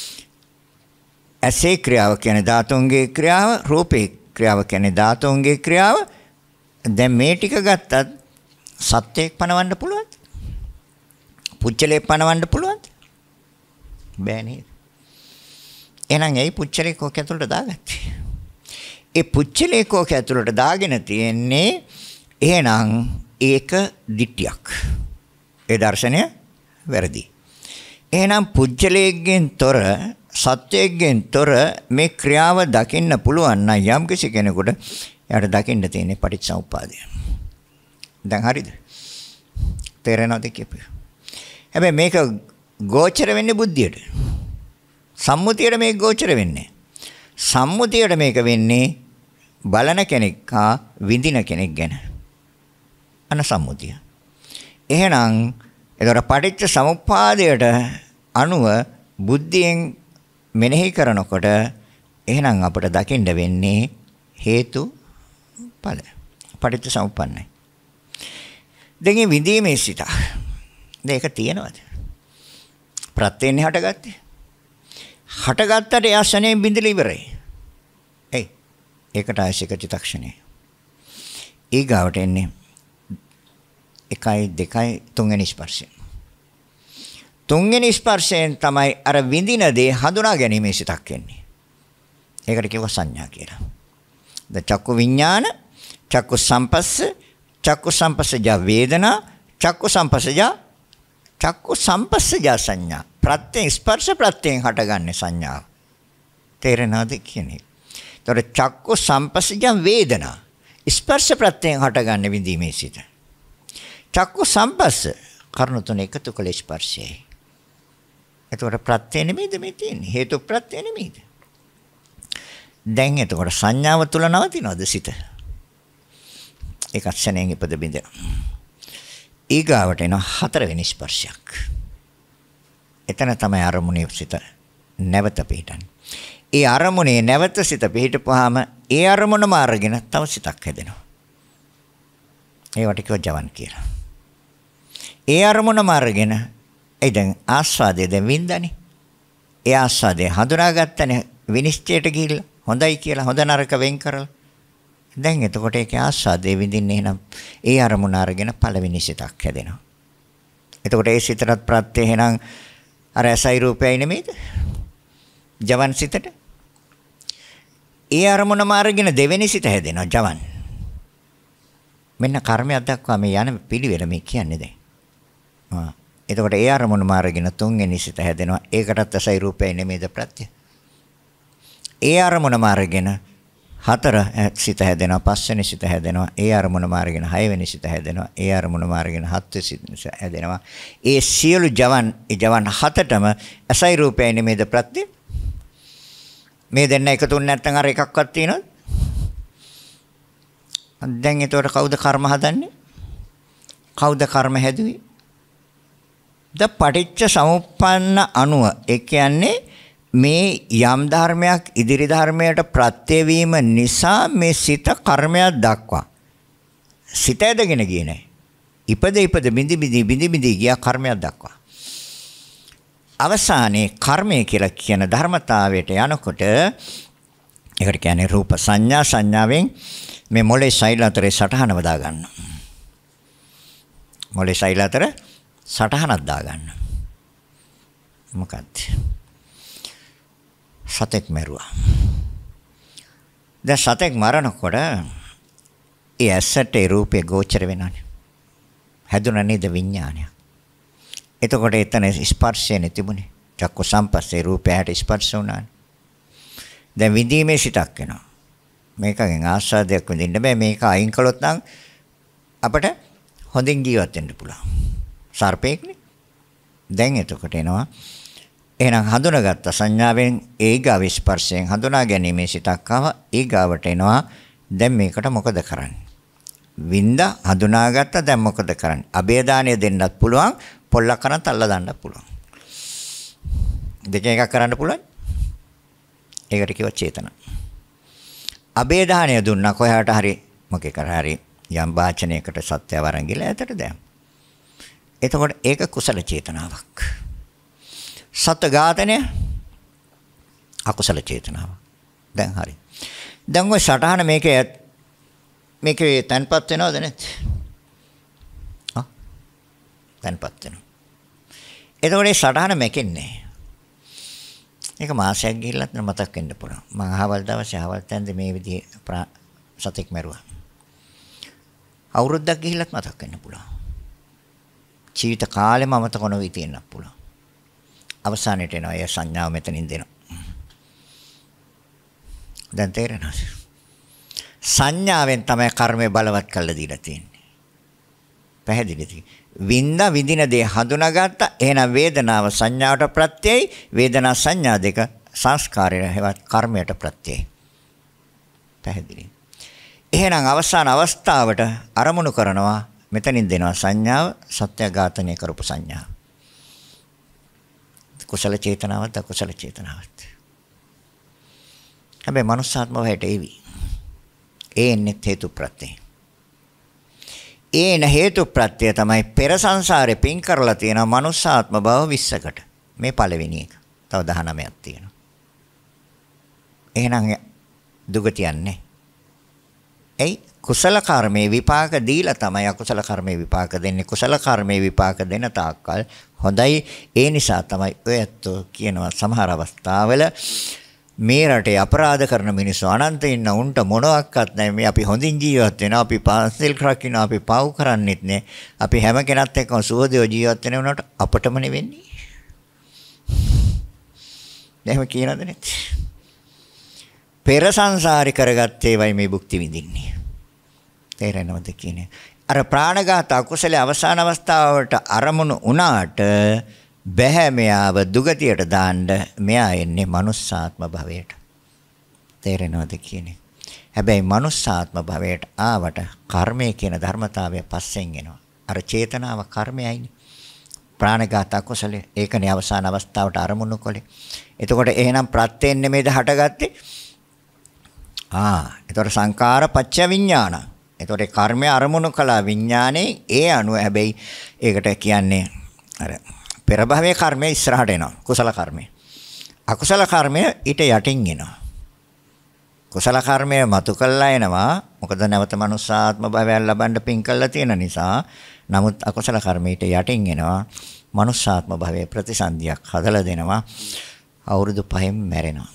ඇසේ ක්‍රියාව කියන්නේ ධාතුන්ගේ ක්‍රියාව, රූපේ ක්‍රියාව කියන්නේ ධාතුන්ගේ ක්‍රියාව. දැන් මේ ටික ගත්තත් සත්‍යයක් පනවන්න පුළුවන්ද? පුච්චලේ පනවන්න පුළුවන්ද? බෑ නේද? එහෙනම් ඇයි පුච්චලේ කෝක ඇතුළට දාගත්තේ? ඒ පුච්චලේ කෝක ඇතුළට දාගෙන තියෙන්නේ එහෙනම් ඒක දිට්ඨියක්. ඒ දර්ශනය වැරදි. එහෙනම් පුච්චලයෙන් තොර සත්‍යයෙන් තොර මේ ක්‍රියාව දකින්න පුළුවන් නම් යම් කිසි කෙනෙකුට එයාට දකින්න තියෙන්නේ පටිච්චසමුප්පාදය. දැන් හරිද? තේරෙනවද කියපේ? හැබැයි මේක ගෝචර වෙන්නේ බුද්ධියට. සම්මුතියට මේක ගෝචර වෙන්නේ. සම්මුතියට මේක වෙන්නේ බලන කෙනෙක් හා විඳින කෙනෙක් ගැන. අන සම්මුතිය. එහෙනම් ඒතර පටිච්ච සමුප්පාදයට අනුව බුද්ධියෙන් මෙනෙහි කරනකොට එහෙනම් අපිට දකින්න වෙන්නේ හේතු ඵල. පටිච්ච සමුප්පන්නයි. දෙකේ විඳීමේ සිත. මේක තියෙනවද? ප්‍රත්‍යයෙන් හටගත්තේ. හටගත්තට යසනේ බිඳලා ඉවරයි. එයි. ඒකට ආශික චිත්තක්ෂණේ. ඊගාවට එන්නේ එකයි දෙකයි තුන්වෙනි ස්පර්ශය. තුන්වෙනි ස්පර්ශයෙන් තමයි අර විඳින දේ හඳුනා ගැනීමේ සිතක් එන්නේ. ඒකට කියව සංඥා කියලා. ද චක්කු විඥාන, චක්කු සම්පස්ස, චක්කු සම්පස්සජ වේදනා, චක්කු සම්පස්සජ චක්කු සම්පස්සජ සංඥා. ප්‍රත්‍ය ස්පර්ශ ප්‍රත්‍යයෙන් හටගන්නේ සංඥාව. තේරෙනවද කියන්නේ? ඒතකොට චක්කු සම්පස්සජ වේදනා. ස්පර්ශ ප්‍රත්‍යයෙන් හටගන්නේ විඳීමේ සිත. චක්කු සම්පස්ස කර්ණ තුන එකතු කළ ස්පර්ශයයි. එතකොට ප්‍රත්‍ය නෙමෙයිද මේ තියෙන්නේ? හේතු ප්‍රත්‍ය නෙමෙයිද? දැන් එතකොට සංඥාව තුල නවතිනවද සිත? ඒකත් ශරණයෙන් ඉපද බින්දෙනවා. ඊගාවට එන හතරවෙනි ස්පර්ශයක්. එතන තමයි අරමුණේ සිත නැවත පිහිටන්නේ. ඒ අරමුණේ නැවත සිත පිහිටපුවාම ඒ අරමුණම අරගෙන තව සිතක් හැදෙනවා. ඒවට කියව ජවන් කියලා. ඒ අරමුණම අරගෙන ඒ දැන් ආස්වාදයේ දැන් වින්දානේ. ඒ ආස්වාදයේ හඳුනාගත්තනේ විනිශ්චයට ගිහිල්ලා හොඳයි කියලා හොඳ නරක වෙන් කරලා. දැන් එතකොට ඒකේ ආස්වාදයේ විඳින්නේ එහෙනම් ඒ අරමුණ අරගෙන පළවෙනි සිතක් හැදෙනවා. එතකොට ඒ සිතට ප්‍රත්‍ය එහෙනම් අර ඇසයි රූපයයි නෙමෙයිද? ජවන් සිතට. ඒ අරමුණම අරගෙන දෙවෙනි සිත හැදෙනවා ජවන්. මෙන්න කර්මයක් දක්වා මේ යන පිළිවෙල මේ කියන්නේ දැන්. ආ එතකොට ඒ අරමුණම අරගෙන තුන්වෙනි සිත හැදෙනවා. ඒකටත් ඇසයි රූපයයි නෙමෙයිද ප්‍රත්‍ය? ඒ අරමුණම අරගෙන හතර සිත හැදෙනවා. පස්වෙනි සිත හැදෙනවා. ඒ අරමුණම අරගෙන හයවෙනි සිත හැදෙනවා. ඒ අරමුණම අරගෙන හත්වෙනි සිත හැදෙනවා. ඒ සියලු ජවන් ඒ ජවන් හතටම ඇසයි රූපයයි නෙමෙයිද ප්‍රත්‍ය? මේ දෙන්න එකතු වෙන්නේ නැත්නම් අර එකක්වත් තියෙනවද? දැන් එතකොට කවුද කර්ම හදන්නේ? කවුද කර්ම හැදුවේ? ද පටිච්ච සමුප්පන්න අනුව. ඒ කියන්නේ මේ යම් ධර්මයක් ඉදිරි ධර්මයට ප්‍රත්‍ය වීම නිසා මේ සිත කර්මයක් දක්වා. සිත ඇදගෙන ගියේ නැහැ. ඉපද ඉපද බිඳි බිඳි බිඳි බිඳි ගියා කර්මයක් දක්වා. අවසානයේ කර්මය කියලා කියන ධර්මතාවයට යනකොට ඒකට කියන්නේ රූප සංඥා සංඥාවෙන් මේ මොලේ ශෛල අතරේ සටහන වදා ගන්න. මොලේ ශෛල අතර සටහනක් දා ගන්න. මොකක්ද? සතෙක් මරුවා. දැන් සතෙක් මරනකොට ඒ ඇසට ඒ රූපේ ගෝචර වෙනවානේ. හැදුණා නේද විඥානය. එතකොට එතන ස්පර්ශය තිබුණේ. චක්ක සම්පස්සේ රූපයට ස්පර්ශ වුණානේ. දැන් විඳීමේ සිතක් වෙනවා. මේකෙන් ආස්වාදයක් විඳින්න බෑ. මේක අයින් කළොත් නම් අපිට හොඳින් ජීවත් වෙන්න පුළුවන්. සර්පේක්නේ. දැන් එතකොට එනවා. එහෙනම් හඳුනාගත්ත සංඥාවෙන් ඒගාව ස්පර්ශයෙන් හඳුනා ගැනීමේ සිතක් ආව. ඒගාවට එනවා. දැන් මේකට මොකද කරන්නේ? විඳ හඳුනාගත්ත දැන් මොකද කරන්නේ? අබේදානිය දෙන්නත් පුළුවන්. පොල්ලක් කරන් තල්ලා දාන්නත් පුළුවන්. දෙකෙන් එකක් කරන්න පුළුවන්. ඒකට කියව චේතන. අබේදානිය දුන්නා කොහාට හරි මොකේ කර හරි යම් වාචනයකට සත්‍යව අරන් ගිහලා ඇතට දැන්. එතකොට ඒක කුසල චේතනාවක්. සත්‍ය ඝාතනය අකුසල චේතනාවක්. දැන් හරි. දැන් ඔය සටහන මේකේ මේකේ තන්පත් වෙනවද නැත්? ආ තන්පත් වෙනවා. එතකොට මේ සටහන මැකෙන්නේ. ඒක මාසයක් ගිහිල්ලත් මතක් වෙන්න පුළුවන්. මම අහවල් දවසේ අහවල් තැන්ද මේ විදිහේ සතෙක් මැරුවා. අවුරුද්දක් ගිහිල්ලත් මතක් වෙන්න පුළුවන්. ජීවිත කාලෙම මතක නොවි තියෙන්නත් පුළුවන්. අවසානයේට එනවා ඒ සංඥාව මෙතනින් දෙනවා. දැන් තේරෙනවද? සංඥාවෙන් තමයි කර්මය බලවත් කරලා දීලා තියෙන්නේ. පැහැදිලිද? විඳ විඳින දේ හඳුනාගත්ත. එහෙනම් වේදනාව සංඥාවට ප්‍රත්‍යයයි. වේදනා සංඥා දෙක සංස්කාරයට හෙවත් කර්මයට ප්‍රත්‍යයයි. පැහැදිලි. එහෙනම් අවසාන අවස්ථාවට අරමුණු කරනවා. මෙතනින් දෙනවා සංඥාව සත්‍ය ඝාතනය කරපු සංඥාව. කුසල චේතනාවත් අකුසල චේතනාවත්. හැබැයි මනුස්සාත්ම වලට ඒවි. ඒ එන්නේ හේතු ප්‍රත්‍යය. ඒන හේතු ප්‍රත්‍යය තමයි පෙර සංසාරේ පින් කරලා තියෙන මනුස්සාත්ම භව විස්සකට. මේ පළවෙනි එක. තව දහනවයක් තියෙනවා. එහෙනම් දුගතියන්නේ. එයි කුසල කර්මයේ විපාක දීලා තමයි අකුසල කර්මයේ විපාක දෙන්නේ. කුසල කර්මයේ විපාක දෙන තාක්කල් හොඳයි. ඒ නිසා තමයි ඔය ඇත්තෝ කියනවා සමහර අවස්ථාවල මේ රටේ අපරාධ කරන මිනිස්සු අනන්ත ඉන්න උන්ට මොනවත් නැහැ. මේ අපි හොඳින් ජීවත් වෙනවා. අපි පාසල් රකින්න අපි පව් කරන්නෙත් නෑ. අපි හැම කෙනත් එක්කම සුවදව ජීවත් වෙන උනට අපටම නෙවෙන්නේ. එහෙම කියනද නැත්? පෙර සංසාරي කරගත්තේ වයි මේ භුක්ති විඳින්නේ. තේරෙනවද කියන්නේ? අර ප්‍රාණඝාත අකුසල අවසාන අවස්ථාවට අරමුණු වුණාට බැහැ මෙයාව දුගතියට දාන්න මෙයා එන්නේ මනුස්සාත්ම භවයට. තේරෙනවද කියන්නේ? හැබැයි මනුස්සාත්ම භවයට ආවට කර්මය කියන ධර්මතාවය පස්සෙන් එනවා. අර චේතනාව කර්මයයිනේ. ප්‍රාණඝාත අකුසල ඒකනේ අවසාන අවස්ථාවට අරමුණු කොලේ. එතකොට එහෙනම් ප්‍රත්‍යයෙන් නෙමෙයිද හටගත්තේ? ආ එතකොට සංකාර පච්ච විඥාන. එතකොට කර්මය අරමුණු කළා විඥානේ ඒ අනුව හැබැයි ඒකට කියන්නේ අර පෙර භවයේ කර්මය ඉස්සරහට එනවා. කුසල කර්මය. අකුසල කර්මය ඊට යටින් එනවා. කුසල කර්මය මතු කළා එනවා. මොකද නැවත මනුස්සාත්ම භවයක් ලබන්න පින් කළා තියෙන නිසා. නමුත් අකුසල කර්මය ඊට යටින් එනවා. මනුස්සාත්ම භවයේ ප්‍රතිසන්දියක් හදලා දෙනවා. අවුරුදු පහෙන් මැරෙනවා.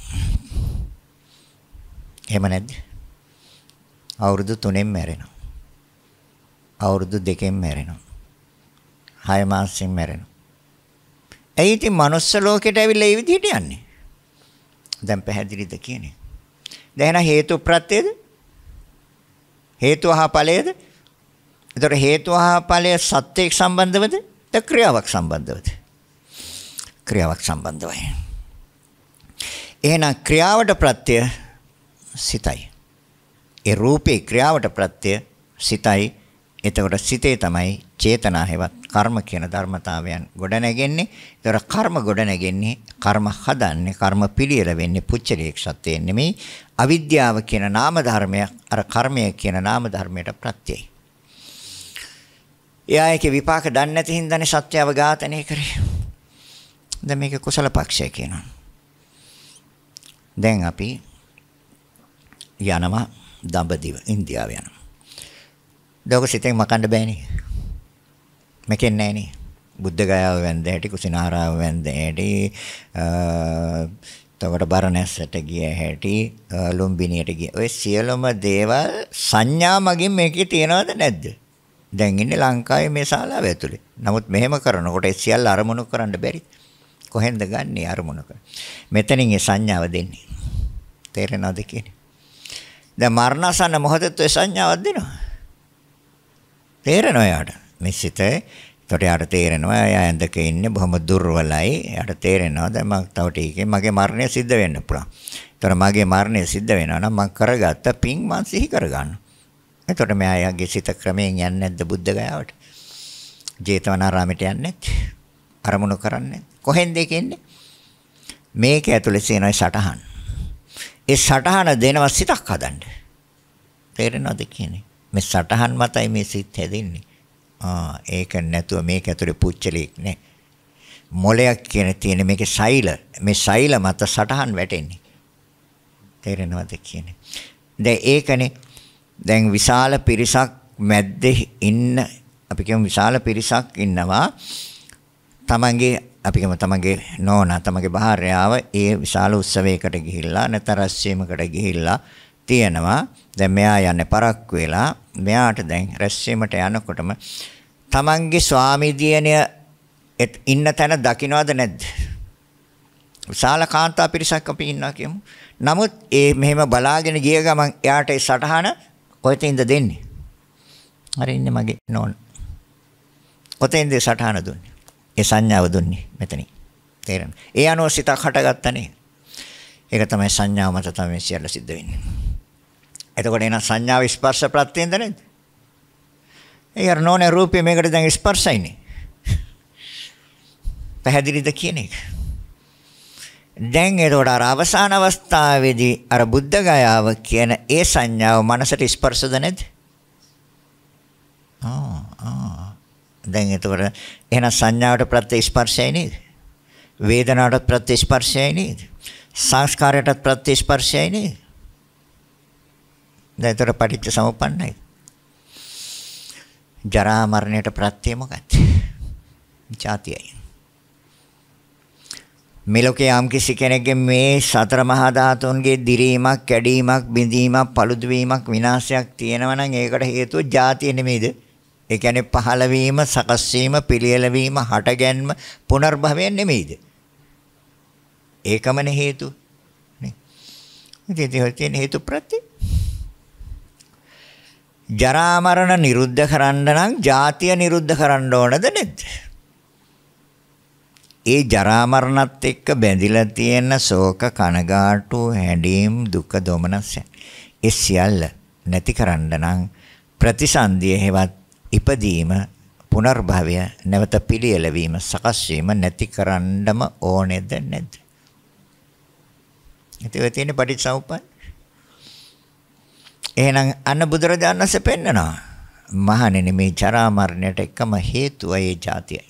එහෙම නැද්ද? අවුරුදු තුනෙන් මැරෙනවා. අවුරුදු දෙකෙන් මැරෙනවා. හය මාසෙන් මැරෙනවා. ඇයි ඉතින් මනුස්ස ලෝකෙට ඇවිල්ලා මේ විදිහට යන්නේ? දැන් පැහැදිලිද කියන්නේ? දැන් හේතු ප්‍රත්‍යයද? හේතුව හා ඵලයද? ඒතර හේතුව හා ඵලය සත්‍යයක් සම්බන්ධවද? ද ක්‍රියාවක් සම්බන්ධවද? ක්‍රියාවක් සම්බන්ධවයි. එහෙනම් ක්‍රියාවට ප්‍රත්‍ය සිතයි. ඒ රූපේ ක්‍රියාවට ප්‍රත්‍ය සිතයි. එතකොට සිතේ තමයි චේතනා හේවත් කර්ම කියන ධර්මතාවයන් ගොඩ නැගෙන්නේ. ඒතර කර්ම ගොඩ නැගෙන්නේ කර්ම හදන්නේ කර්ම පිළියෙල වෙන්නේ පුච්චලීක් සත්‍යයෙන් නෙමෙයි අවිද්‍යාව කියන නාම ධර්මය අර කර්මය කියන නාම ධර්මයට ප්‍රත්‍යයයි. එයාගේ විපාක දන්නේ නැති හින්දානේ සත්‍යව ඝාතනය කරේ. දැන් මේක කුසල පක්ෂය කියනවා. දැන් අපි යනවා දඹදිව ඉන්දියාව යනවා. දෝක සිතෙන් මකන්න බෑනේ. මකෙන්නේ නෑනේ. බුද්ධ ගයාව වැන්ද හැටි කුසිනාරාව වැන්ද හැටි තවට බරණැසට ගිය හැටි ලුම්බිනියට ගිය. ඔය සියලුම දේවල් සංඥා මගින් මේකේ තියනවද නැද්ද? දැන් ඉන්නේ ලංකාවේ මේ ශාලාව ඇතුලේ. නමුත් මෙහෙම කරනකොට ඒ සියල්ල අරමුණු කරන්න බැරි. කොහෙන්ද ගන්නේ අරමුණු කර? මෙතනින් ඒ සංඥාව දෙන්නේ. තේරෙනවද කියන්නේ? දැන් මරණසන්න මොහොතේ ඔය සංඥාවක් දෙනවා. තේරෙනව යාට. මේ සිතේ තොට යාට තේරෙනවා එයා ඇඳක ඉන්නේ බොහොම දුර්වලයි. යාට තේරෙනවා දැන් මම තව ටිකකින් මගේ මරණය සිද්ධ වෙන්න පුළුවන්. ඒතර මගේ මරණය සිද්ධ වෙනවා නම් මම කරගත්ත පින් මම සිහි කරගන්නවා. එතකොට මෙයාගේ සිත ක්‍රමයෙන් යන්නේ නැද්ද බුද්ධ ගයාවට? ජේතවනාරාමයට යන්නේ නැද්ද? අරමුණු කරන්නේ නැද්ද? කොහෙන්ද ඒකෙන්නේ? මේක ඇතුලේ තියෙන සටහන්. ඒ සටහන දෙනවා සිතක් හදන්න. තේරෙනවද කියන්නේ? මේ සටහන් මතයි මේ සිත් හැදෙන්නේ. ආ ඒක නැතුව මේක ඇතුලේ පුච්චලෙක් නෑ. මොලයක් කියන තියෙන මේකේ සෛල. මේ සෛල මත සටහන් වැටෙන්නේ. තේරෙනවද කියන්නේ? දැන් ඒකනේ දැන් විශාල පිරිසක් මැද්දේ ඉන්න අපි කියමු විශාල පිරිසක් ඉන්නවා. තමන්ගේ අපි කියමු තමන්ගේ නෝනා තමන්ගේ භාර්යාව ඒ විශාල උත්සවයකට ගිහිල්ලා නැත්නම් රැස්වීමකට ගිහිල්ලා තියෙනවා. දැන් මෙයා යන්නේ පරක්කු වෙලා මෙයාට දැන් රැස්වීමට යනකොටම තමන්ගේ ස්වාමි දියණිය ඉන්න තැන දකින්නවද නැද්ද? විශාල කාන්තා පිරිසක් අපි ඉන්නවා කියමු. නමුත් ඒ මෙහෙම බලාගෙන ගිය ගමන් එයාට ඒ සටහන කොහෙන්ද දෙන්නේ? හරි ඉන්නේ මගේ නෝන. කොතෙන්ද සටහන දුන්නේ? ඒ සංඥාව දුන්නේ මෙතනින්. තේරෙනවද? ඒ අනුව සිතක් හටගත්තනේ. ඒක තමයි සංඥාව මත තමයි සියල්ල සිද්ධ වෙන්නේ. එතකොට එන සංඥාව ස්පර්ශ ප්‍රත්‍යෙන්ද නේද? ඒ අර නෝනේ රූපේ මේකට දැන් ස්පර්ශයිනේ. පැහැදිලිද කියන එක? දැන් ඒතකොට අර අවසාන අවස්ථාවේදී අර බුද්ධ ගයාව කියන ඒ සංඥාව මනසට ස්පර්ශද නැද්ද? ආ ආ දැන් ඒතකොට එහෙනම් සංඥාවට ප්‍රත්‍ය ස්පර්ශයයි නේද? වේදනාවට ප්‍රත්‍ය ස්පර්ශයයි නේද? සංස්කාරයටත් ප්‍රත්‍ය ස්පර්ශයයි නේද? දැන් ඒතර පටිච්ච සමුප්පන්නයි. ජරා මරණයට ප්‍රත්‍ය මොකක්ද? ජාතියයි. මෙලොකේ යම් කිසි කෙනෙක්ගේ මේ සතර මහා ධාතුන්ගේ දිරීමක්, කැඩීමක්, බිඳීමක්, paludu වීමක්, විනාශයක් තියෙනවා නම් ඒකට හේතුව ජාතිය නෙමෙයිද? ඒ කියන්නේ පහළ වීම, සකස් වීම, පිළියෙල වීම, හටගැන්ම, පුනර්භවය නෙමෙයිද? ඒකමනේ හේතුව. නේ. ඉතින් ඒ තියෙන හේතු ප්‍රත්‍ය. ජරා මරණ නිරුද්ධ කරන්න නම් ජාතිය නිරුද්ධ කරන්න ඕනද නැද්ද? ඒ ජරා මරණත් එක්ක බැඳිලා තියෙන ශෝක කනගාටු හැඬීම් දුක දොමනස් ඒ සියල්ල නැති කරන්න නම් ප්‍රතිසන්දිය හේවත් ඉපදීම පුනර්භවය නැවත පිළියෙල වීම සකස් වීම නැති කරන්නම ඕනේද නැද්ද? ඒකේ තියෙන පටිච්චසමුප්පන්න. එහෙනම් අන්න බුදුරජාණන් වහන්සේ පෙන්නනවා මහණෙනි මේ ජරා මරණයට එකම හේතුව ඒ ජාතියයි.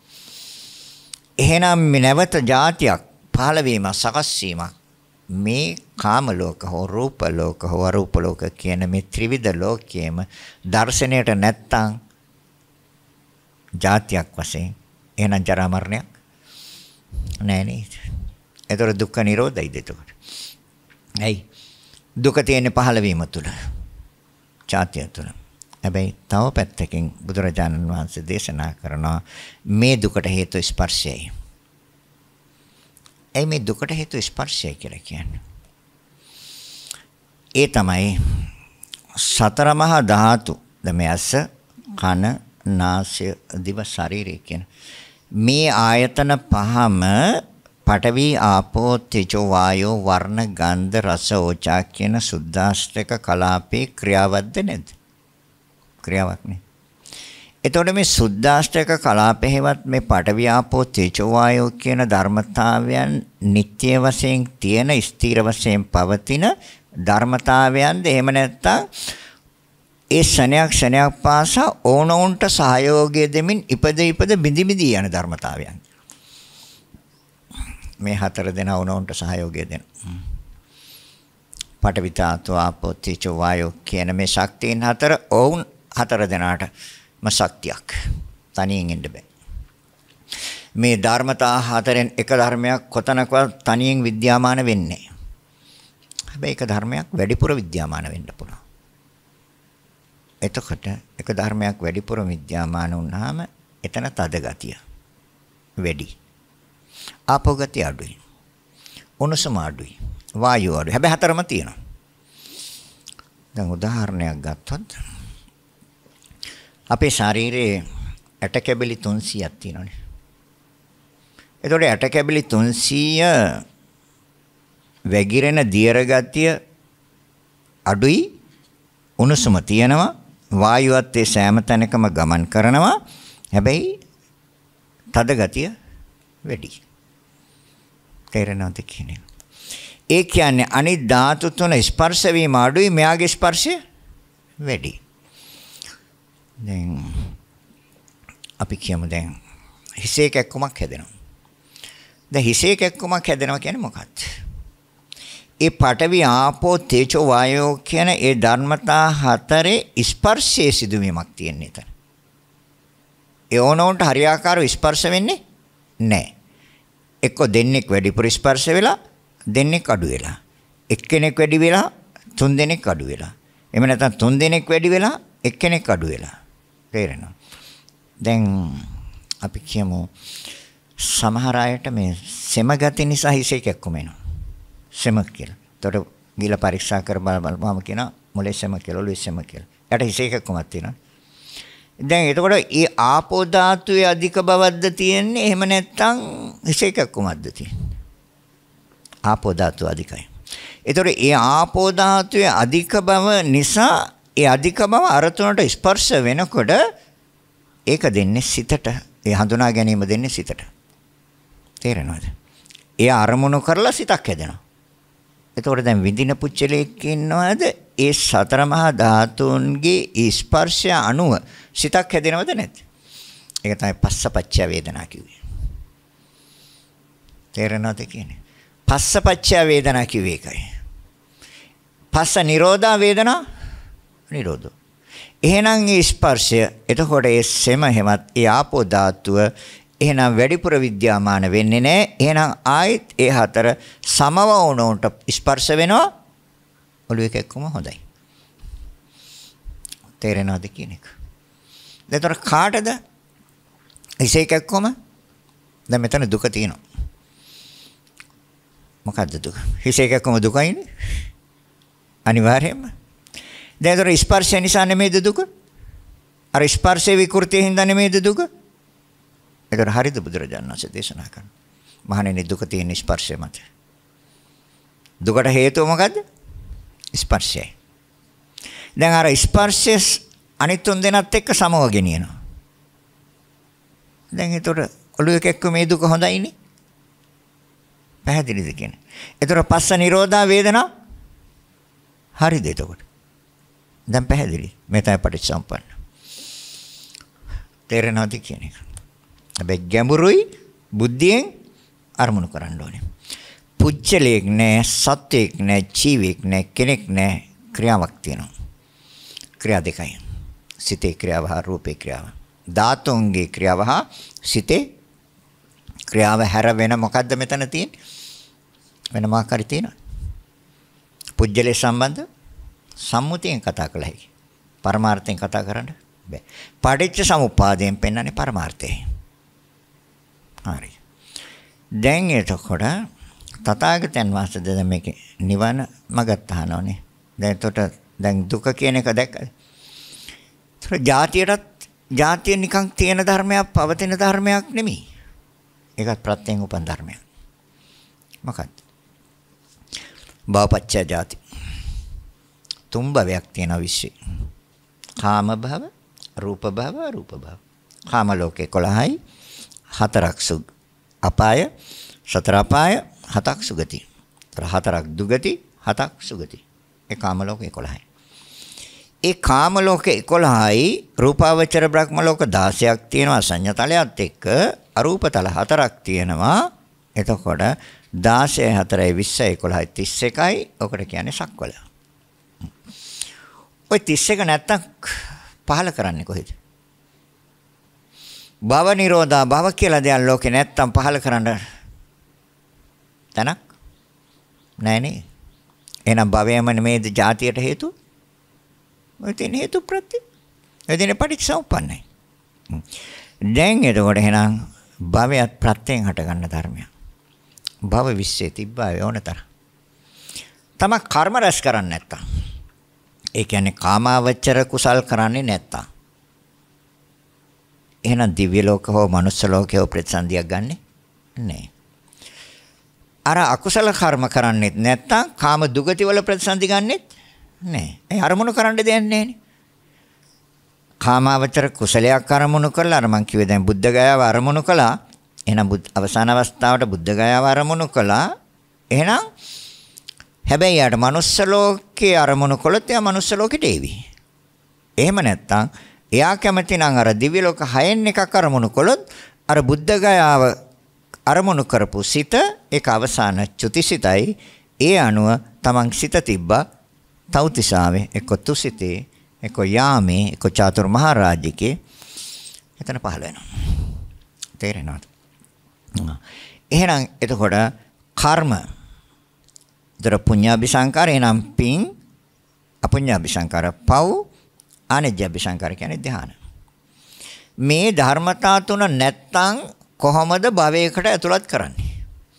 එහෙනම් නැවත ජාතියක් පහළ වීම සකස් වීමක් මේ කාම ලෝක හෝ රූප ලෝක හෝ අරූප ලෝක කියන මේ ත්‍රිවිධ ලෝකයේම දර්ශනයට නැත්තම් ජාතියක් වශයෙන් එහෙනම් ජරා මරණයක් නෑ නේද? ඒතර දුක්ඛ නිරෝධයිද එතකොට? ඇයි? දුක තියෙන්නේ පහළ වීම තුල. ජාතිය තුල. හැබැයි තව පැත්තකින් බුදුරජාණන් වහන්සේ දේශනා කරනවා මේ දුකට හේතු ස්පර්ශයයි. ඒ මේ දුකට හේතු ස්පර්ශය කියලා කියන්නේ. ඒ තමයි සතර මහා ධාතු දමයස කන නාසය දිව ශරීරය කියන මේ ආයතන පහම පඨවි ආපෝ තේජෝ වායෝ වර්ණ ගන්ධ රස ඕජා කියන සුද්දාෂ්ටක කලාපේ ක්‍රියාවක්ද නැද්ද? ක්‍රියාවක් නේ. එතකොට මේ සුද්දාෂ්ටක කලාපෙහිවත් මේ පඨවි ආපෝ තේජෝ වායෝ කියන ධර්මතාවයන් නිත්‍ය වශයෙන් තියෙන ස්ථීර වශයෙන් පවතින ධර්මතාවයන්ද එහෙම නැත්නම් ඒ ශණයක් ශණයක් පාසා ඕනෝන්ට සහයෝගය දෙමින් ඉපද ඉපද බිඳි බිඳි යන ධර්මතාවයන්. මේ හතර දෙනා ඕනෝන්ට සහයෝගය දෙන. පඨවි ධාතු ආපෝ තේජෝ වායෝ කියන මේ ශක්තියන් හතර ඕන් හතර දෙනාටම ශක්තියක්. තනියෙන් ඉන්න බෑ. මේ ධර්මතා හතරෙන් එක ධර්මයක් කොතනකවත් තනියෙන් විද්‍යාමාන වෙන්නේ නැහැ. හැබැයි එක ධර්මයක් වැඩිපුර විද්‍යාමාන වෙන්න පුළුවන්. එතකොට එක ධර්මයක් වැඩිපුර විද්‍යාමාන වුණාම එතන තද ගතිය වැඩි. ආපෝ ගතිය අඩුයි. උණුසුම අඩුයි. වායුව අඩුයි. හැබැයි හතරම තියෙනවා. දැන් උදාහරණයක් ගත්තොත් අපේ ශරීරයේ ඇට කැබලි තුන්සීයක් තියෙනවානේ. එතකොට ඇට කැබලි තුන්සීය වැగిරෙන දියර ගතිය අඩුයි. උණුසුම තියෙනවා. වායුවත් ඒ සෑම තැනකම ගමන් කරනවා. හැබැයි තද ගතිය වැඩි. තේරෙනවද කියන්නේ? ඒ කියන්නේ අනිත් ධාතු තුන ස්පර්ශ වීම අඩුයි, මෙයාගේ ස්පර්ශය වැඩි. දැන් අපි කියමු දැන් හිසේ කැක්කුමක් හැදෙනවා. දැන් හිසේ කැක්කුමක් හැදෙනවා කියන්නේ මොකක්ද? ඒ පඨවි ආපෝ තේජෝ වායෝ කියන ඒ ධර්මතා හතරේ ස්පර්ශයේ සිදුවීමක් තියෙන එතන. ඒ ඕනෝන්ට හරියාකාරව ස්පර්ශ වෙන්නේ නැහැ. එක්ක දෙන්නෙක් වැඩිපුර ස්පර්ශ වෙලා දෙන්නෙක් අඩු වෙලා. එක්කෙනෙක් වැඩි වෙලා තුන් දෙනෙක් අඩු වෙලා. එහෙම නැත්නම් තුන් දෙනෙක් වැඩි වෙලා එක්කෙනෙක් අඩු වෙලා. තේරෙනවද? දැන් අපි කියමු සමහර අයට මේ සෙම ගති නිසා හිසේ කැක්කුම එනවා. සෙම කියලා. එතකොට ගිල පරීක්ෂා කර බල බලපුවාම කියනවා මොලේ සෙම කියලා, ඔළුවේ සෙම කියලා. යට හිසේ කැක්කුමක් තියෙනවා. දැන් එතකොට ඒ ආපෝ ධාතුවේ අධික බවක්ද තියෙන්නේ? එහෙම නැත්නම් හිසේ කැක්කුමක්ද තියෙන්නේ? ආපෝ ධාතුව අධිකයි. එතකොට ඒ ආපෝ ධාතුවේ අධික බව නිසා ඒ අධික බව අර තුනට ස්පර්ශ වෙනකොට ඒක දෙන්නේ සිතට. ඒ හඳුනා ගැනීම දෙන්නේ සිතට. තේරෙනවද? ඒ අරමුණු කරලා සිතක් හැදෙනවා. එතකොට දැන් විඳින පුච්චලයක් ඉන්නවද? ඒ සතර මහා ධාතුන්ගේ ස්පර්ශය අනුව සිතක් හැදෙනවද නැද්ද? ඒක තමයි පස්සපච්චය වේදනා කිව්වේ. තේරෙනවද කියන්නේ? පස්සපච්චය වේදනා කිව්වේ ඒකයි. පස්ස නිරෝධා වේදනා නිරෝධෝ. එහෙනම් ඒ ස්පර්ශය එතකොට ඒ සෙම හැමත් ඒ ආපෝ ධාතුව එහෙනම් වැඩිපුර විද්‍යාමාන වෙන්නේ නැහැ. එහෙනම් ආයෙත් ඒ හතර සමව වුණොන්ට ස්පර්ශ වෙනවා. ඔළුවේ කැක්කුම හොඳයි. තේරෙනවද කියන එක? දැන් කාටද හිසේ කැක්කුම? දැන් මෙතන දුක තියෙනවා. මොකද්ද දුක? හිසේ කැක්කුම දුකයිනේ. අනිවාර්යයෙන්ම. දැන් ඒතර ස්පර්ශය නිසා නෙමෙයිද දුක? අර ස්පර්ශයේ විකෘතිය හින්දා නෙමෙයිද දුක? ඒතර හරිද බුදුරජාණන් වහන්සේ දේශනා කරන්නේ? මහණෙනි දුක තියෙන ස්පර්ශය මත. දුකට හේතුව මොකද්ද? ස්පර්ශයයි. දැන් අර ස්පර්ශය අනිත් තුන් දෙනාත් එක්ක සමව ගෙනියනවා. දැන් ඒතර ඔළුවේ කැක්ක මේ දුක හොඳයිනේ. පැහැදිලිද කියන්නේ? ඒතර පස්ස නිරෝධා වේදනා හරිද එතකොට? දැන් පැහැදිලි. මේ තමයි පටිච්චසමුප්පන්න. තේරෙනවද කියන එක? හැබැයි ගැඹුරුයි බුද්ධියෙන් අරමුණු කරන්න ඕනේ. පුච්චලයක් නෑ, සත්‍යයක් නෑ, ජීවියෙක් නෑ, කෙනෙක් නෑ, ක්‍රියාවක් තියෙනවා. ක්‍රියා දෙකයි. සිතේ ක්‍රියාව හා රූපේ ක්‍රියාව. ධාතුන්ගේ ක්‍රියාව හා සිතේ ක්‍රියාව හැර වෙන මොකද්ද මෙතන තියෙන්නේ? වෙන මොකක් හරි තියෙනවද? පුජ්‍යලේ සම්බන්ධ සම්මුතියෙන් කතා කළ හැකි. පරමාර්ථයෙන් කතා කරන්න බෑ. පටිච්ච සමුප්පාදයෙන් පෙන්වන්නේ පරමාර්ථය. හරි. දැන් එතකොට තථාගතයන් වහන්සේ දැන් මේක නිවන මගත් අහනෝනේ. දැන් එතකොට දැන් දුක කියන එක දැක්කද? ඒතර જાතියටත් જાතිය නිකන් තියෙන ධර්මයක් පවතින ධර්මයක් නෙමෙයි. ඒකත් ප්‍රත්‍යයෙන් උපන් ධර්මයක්. මොකක්ද? භවපච්චය જાති. තුන් භවයක් තියෙනවා විශ්වේ. කාම භව, රූප භව අරූප භව. කාම ලෝකේ එකොළහයි. හතරක් සු අපාය, සතර අපාය, හතක් සුගති. හතරක් දුගති, හතක් සුගති. ඒ කාම ලෝක එකොළහයි. ඒ කාම ලෝක එකොළහයි රූපාවචර බ්‍රහ්ම ලෝක දහසක් තියෙනවා සංඤතලයත් එක්ක අරූපතල හතරක් තියෙනවා. එතකොට දහසයි හතරයි විස්සයි එකොළහයි තිස් එකයි. ඔකට කියන්නේ සක්වල. ඔය තිස් එක නැත්තම් පහල කරන්නේ කොහෙද? භව නිරෝධා භව කියලා දෙයක් ලෝකේ නැත්තම් පහල කරන්න තැනක් නැහැ නේ. එහෙනම් භවයම නෙමේද ජාතියට හේතු? ඔය තියෙන හේතු ප්‍රත්‍ය. ඔය දෙන පටිච්චසමුප්පන්නයි. දැන් එතකොට එහෙනම් භවයත් ප්‍රත්‍යයෙන් හට ගන්න ධර්මයක්. භව විශ්සේ තිබ්බා ඕනතර. තම කර්ම රැස් කරන්නේ නැත්තම්. ඒ කියන්නේ කාමාවචර කුසල් කරන්නේ නැත්තම්. එහෙනම් දිව්‍ය ලෝක හෝ මනුස්ස ලෝක හෝ ප්‍රතිසන්දියක් ගන්නෙ නැහැ. අර අකුසල කර්ම කරන්නේත් නැත්තම් කාම දුගති වල ප්‍රතිසන්දි ගන්නෙත් නැහැ. ඒ අරමුණු කරන්න දෙයක් නැහැනේ. කාමාවචර කුසලයක් අරමුණු කරලා අර මං කිව්වේ දැන් බුද්ධ ගයාව අරමුණු කළා. එහෙනම් අවසාන අවස්ථාවට බුද්ධ ගයාව අරමුණු කළා. එහෙනම් හැබැයි යාට මනුස්ස ලෝකේ අරමුණු කළොත් එයා මනුස්ස ලෝකෙට එවි. එහෙම නැත්තම් එයා කැමති නම් අර දිව්‍ය ලෝක හයෙන් එකක් අරමුණු කළොත් අර බුද්ධ ගයාව අරමුණු කරපු සිත ඒක අවසාන චුතිසිතයි. ඒ අනුව තමන් සිත තිබ්බා තව්තිසාවේ එක්ක තුසිතේ එක්ක යාමේ එක්ක චාතුර් මහා රාජිකේ එතන පහළ වෙනවා. තේරෙනවද? එහෙනම් එතකොට කර්ම දර පුඤ්ඤාභි සංකාර එනම් පින් අපුඤ්ඤාභි සංකාර පව් අනෙජ්ජාභි සංකාර කියන්නේ ධ්‍යාන. මේ ධර්මතා තුන නැත්තම් කොහොමද භවයකට ඇතුළත් කරන්නේ?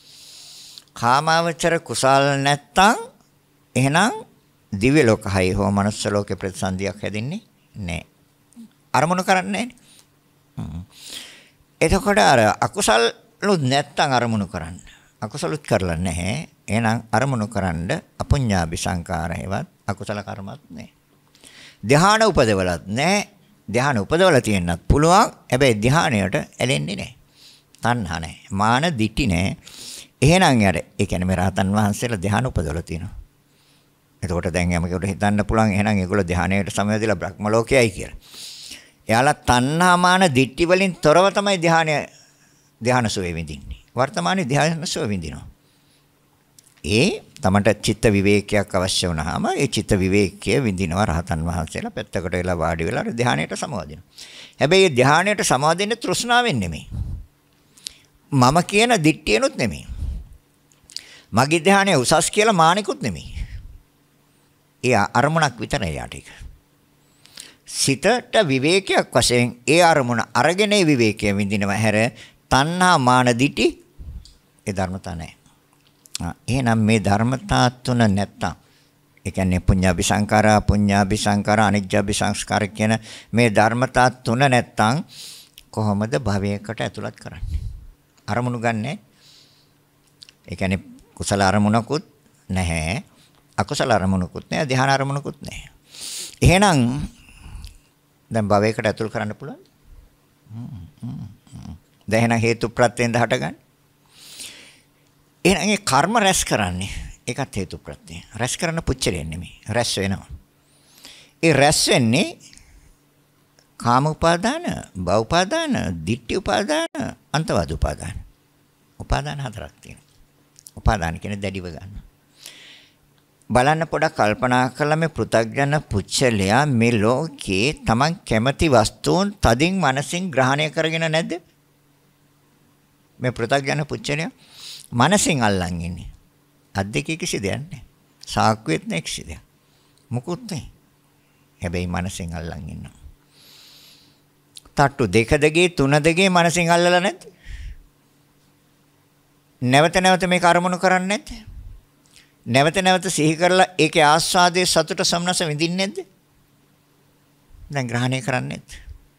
කාමාවචර කුසල් නැත්තම් එහෙනම් දිව්‍ය ලෝකයි හෝ මනුස්ස ලෝකේ ප්‍රතිසන්දියක් හැදින්නේ නැහැ. අරමුණු කරන්නේ නැහැ. එතකොට අර අකුසලුත් නැත්තම් අරමුණු කරන්න. අකුසලුත් කරලා නැහැ. එහෙනම් අරමුණු කරන්න අපුඤ්ඤාභි සංකාර හේවත් අකුසල කර්මත් නැහැ. ධ්‍යාන උපදවලත් නැහැ. ධ්‍යාන උපදවලා තියෙන්නත් පුළුවන්. හැබැයි ධ්‍යානයට ඇලෙන්නේ නැහැ. තණ්හා නැහැ. මාන දිටි නැහැ. එහෙනම් යාර ඒ කියන්නේ මේ රහතන් වහන්සේලා ධ්‍යාන උපදවලා තියෙනවා. එතකොට දැන් යමකට හිතන්න පුළුවන් එහෙනම් ඒගොල්ලෝ ධ්‍යානයට සමවැදලා බ්‍රහ්ම ලෝකයයි කියලා. එයාලා තණ්හා මාන දිට්ඨි වලින් තොරව තමයි ධ්‍යානය ධ්‍යානසෝය විඳින්නේ. වර්තමානයේ ධ්‍යානසෝය විඳිනවා. ඒ තමන්ට චිත්ත විවේකයක් අවශ්‍ය වුණාම ඒ චිත්ත විවේකයේ විඳිනවා රහතන් වහන්සේලා පැත්තකට වෙලා වාඩි වෙලා ධ්‍යානයට සමවදිනවා. හැබැයි මේ ධ්‍යානයට සමවදින්නේ තෘෂ්ණාවෙන් නෙමෙයි. මම කියන දිට්ඨියනොත් නෙමෙයි. මගේ ධ්‍යානය උසස් කියලා මානෙකුත් නෙමෙයි. ඒ අරමුණක් විතරයි යාට ඒක. සිතට විවේකයක් වශයෙන් ඒ අරමුණ අරගෙන විවේකයේ විඳිනව හැර තණ්හා මාන දිටි ඒ ධර්මතා නැහැ. එහෙනම් මේ ධර්මතා තුන නැත්තම් ඒ කියන්නේ පුඤ්ඤාභි සංකාර, අපුඤ්ඤාභි සංකාර, අනිජ්ජාභි සංස්කාර කියන මේ ධර්මතා තුන නැත්තම් කොහොමද භවයකට ඇතුළත් කරන්නේ? අරමුණු ගන්නෑ. ඒ කියන්නේ කුසල අරමුණකුත් නැහැ. අකුසල අරමුණකුත් නැහැ. ධ්‍යාන අරමුණකුත් නැහැ. එහෙනම් දැන් භවයකට ඇතුල් කරන්න පුළුවන්ද? දැන් එහෙනම් හේතු ප්‍රත්‍යයෙන් හටගන්නේ. එහෙනම් ඒ කර්ම රැස් කරන්නේ ඒකත් හේතු ප්‍රත්‍යයෙන්. රැස් කරන පුච්චලෙන්නේ නෙමෙයි. රැස් වෙනවා. ඒ රැස් වෙන්නේ කාම උපාදාන, භව උපාදාන, ditthi උපාදාන, අන්තවාද උපාදාන. උපාදාන හතරක් තියෙනවා. උපාදාන කියන්නේ දැඩිව ගන්න. බලන්න පොඩක් කල්පනා කළා මේ පෘථග්ජන පුච්චලයා මේ ලෝකේ Taman කැමති වස්තුන් තදින් මනසින් ග්‍රහණය කරගෙන නැද්ද? මේ පෘථග්ජන පුච්චලයා මනසින් අල්ලන් ඉන්නේ. අද්දකේ කිසි දෙයක් නැහැ. සාක්කුවෙත් නැහැ කිසි දෙයක්. මුකුත් නැහැ. හැබැයි මනසින් අල්ලන් ඉන්නවා. තට්ටු දෙක දෙකේ තුන දෙකේ මනසින් අල්ලලා නැද්ද? නැවත නැවත මේක අරමුණු කරන්නේ නැද්ද? නැවත නැවත සිහි කරලා ඒකේ ආස්වාදයේ සතුට සම්නස විඳින්නේ නැද්ද? දැන් ග්‍රහණය කරන්නේ නැද්ද?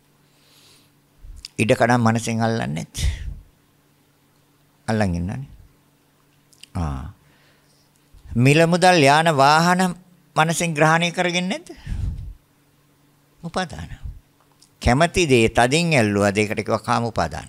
ඉඩ කඩම් මනසින් අල්ලන්නේ නැද්ද? අල්ලන් ඉන්නනේ. ආ. මිල මුදල් යාන වාහන මනසින් ග්‍රහණය කරගෙන නැද්ද? උපාදාන. කැමැති දේ තදින් ඇල්ලුවා ඒකට කිව්වා කාම උපාදාන.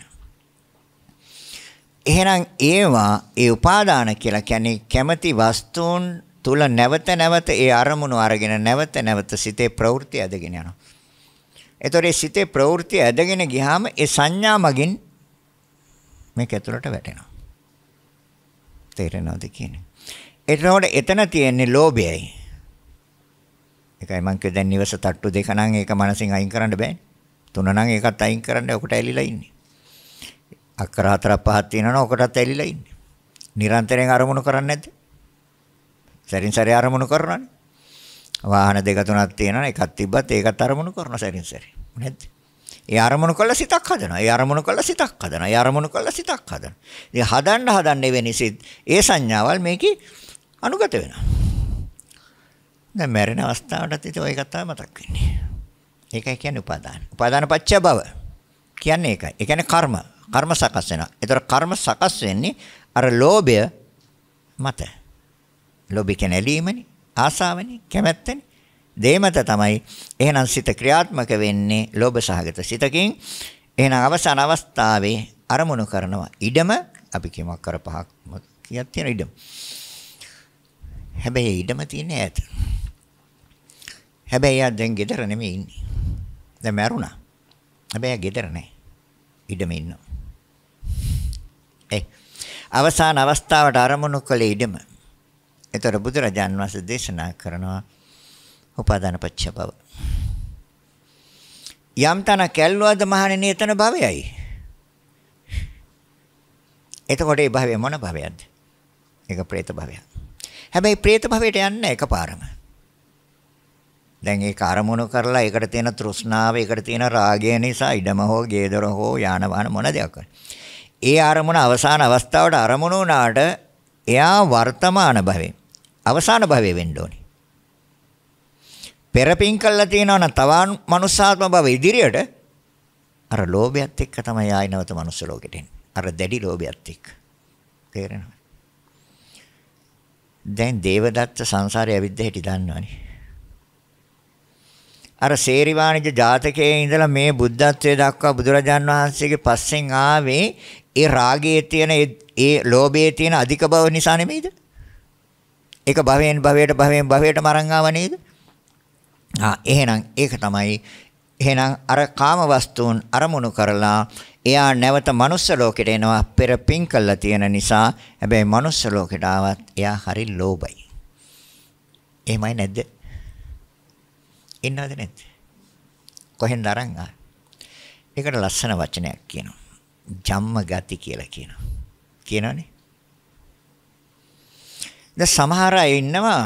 එහෙනම් ඒවා ඒ උපාදාන කියලා කියන්නේ කැමැති වස්තුන් තුල නැවත නැවත ඒ අරමුණු අරගෙන නැවත නැවත සිතේ ප්‍රවෘත්ති ඇදගෙන යනවා. ඒතොර ඒ සිතේ ප්‍රවෘත්ති ඇදගෙන ගියාම ඒ සංඥා මගින් මේක ඇතුළට වැටෙනවා. තේරෙනවද කියන්නේ? එතකොට එතන තියෙන්නේ ලෝභයයි. ඒකයි මං කිව්වේ දැන් නිවස තට්ටු දෙක නම් ඒක මනසින් අයින් කරන්න බෑනේ. තුන නම් ඒකත් අයින් කරන්න ඔකට ඇලිලා ඉන්නේ. අක්කර හතරක් පහක් තියෙනවා ඔකටත් ඇලිලා ඉන්නේ. නිරන්තරයෙන් අරමුණු කරන්නේ නැද්ද? සරින් සරේ අරමුණු කරනවානේ. වාහන දෙක තුනක් තියෙනවා එකක් තිබ්බත් ඒකත් අරමුණු කරනවා සරින් සරේ. නේද? ඒ අරමුණු කළා සිතක් හදනවා. ඒ අරමුණු කළා සිතක් හදනවා. ඒ අරමුණු කළා සිතක් හදනවා. ඉතින් හදන්න හදන්න වෙන්නේ සිත් ඒ සංඥාවල් මේකේ අනුගත වෙනවා. දැන් මැරෙන අවස්ථාවටත් ඉතින් ඔය කතාව මතක් වෙන්නේ. ඒකයි කියන්නේ උපාදාන. උපාදාන පත්‍ය භව. කියන්නේ ඒකයි. ඒ කියන්නේ කර්ම. කර්ම සකස් වෙනවා. ඒතර කර්ම සකස් වෙන්නේ අර ලෝභය මත. ලෝභය කියන්නේ ඇලීමනේ, ආසාවනේ, කැමැත්තනේ. දේමත තමයි එහෙනම් සිත ක්‍රියාත්මක වෙන්නේ ලෝභ සහගත සිතකින්. එහෙනම් අවසාන අවස්ථාවේ අරමුණු කරනවා. ඉඩම අපි කියමු කර පහක් කීයක් තියෙන ඉඩම. හැබැයි ඉඩම තියෙන්නේ ඈත. හැබැයි යා දැන් ගෙදර නෙමෙයි ඉන්නේ. දැන් මැරුණා. හැබැයි යා ගෙදර නැහැ. ඉඩම ඉන්නවා. ඒ අවසාන අවස්ථාවට අරමුණු කළේ ඉඩම. ඒතර බුදුරජාන් වහන්සේ දේශනා කරනවා උපාදාන පත්‍ය භව. යම් තැනක ඇල්ලුවද මහණෙනි එතන භවයයි. එතකොට ඒ භවය මොන භවයක්ද? ඒක പ്രേත භවයක්. හැබැයි പ്രേත භවයට යන්නේ එකපාරම. දැන් ඒක අරමුණු කරලා ඒකට තියෙන තෘෂ්ණාව, ඒකට තියෙන රාගය නිසා ඉඩම හෝ ගේදර හෝ යාන වාහන මොන දෙයක් කරන්නේ. ඒ අරමුණ අවසාන අවස්ථාවට අරමුණු වුණාට එයා වර්තමාන භවයේ අවසාන භවයේ වෙන්න ඕනේ. පෙරපින් කළා තියෙනවා නම් තවන් මනුස්සාත්ම භව ඉදිරියට අර ලෝභයත් එක්ක තමයි ආයි නැවත මනුස්ස ලෝකෙට එන්නේ. අර දැඩි ලෝභයත් එක්ක. තේරෙනවද? දැන් දේවදත්ත සංසාරේ ඇවිද්ද හැටි දන්නවනේ. අර සේරිවාණිජ ජාතකයේ ඉඳලා මේ බුද්ධත්වයට දක්වා බුදුරජාන් වහන්සේගේ පස්සෙන් ආවේ ඒ රාගයේ තියෙන ඒ ලෝභයේ තියෙන අධික බව නිසා නෙමෙයිද? ඒක භවයෙන් භවයට භවයෙන් භවයට මරන් ආව නේද? ආ එහෙනම් ඒක තමයි එහෙනම් අර කාම වස්තුන් අරමුණු කරලා එයා නැවත මනුස්ස ලෝකෙට එනවා පෙර පින් කළා තියෙන නිසා. හැබැයි මනුස්ස ලෝකෙට ආවත් එයා හරි ලෝභයි. එහෙමයි නැද්ද? ඉන්නවද නැද්ද? කොහෙන්ද අරන් ආ? ඒකට ලස්සන වචනයක් කියනවා. ජම්ම ගති කියලා කියනවා. කියනවනේ. දැන් සමහර අය ඉන්නවා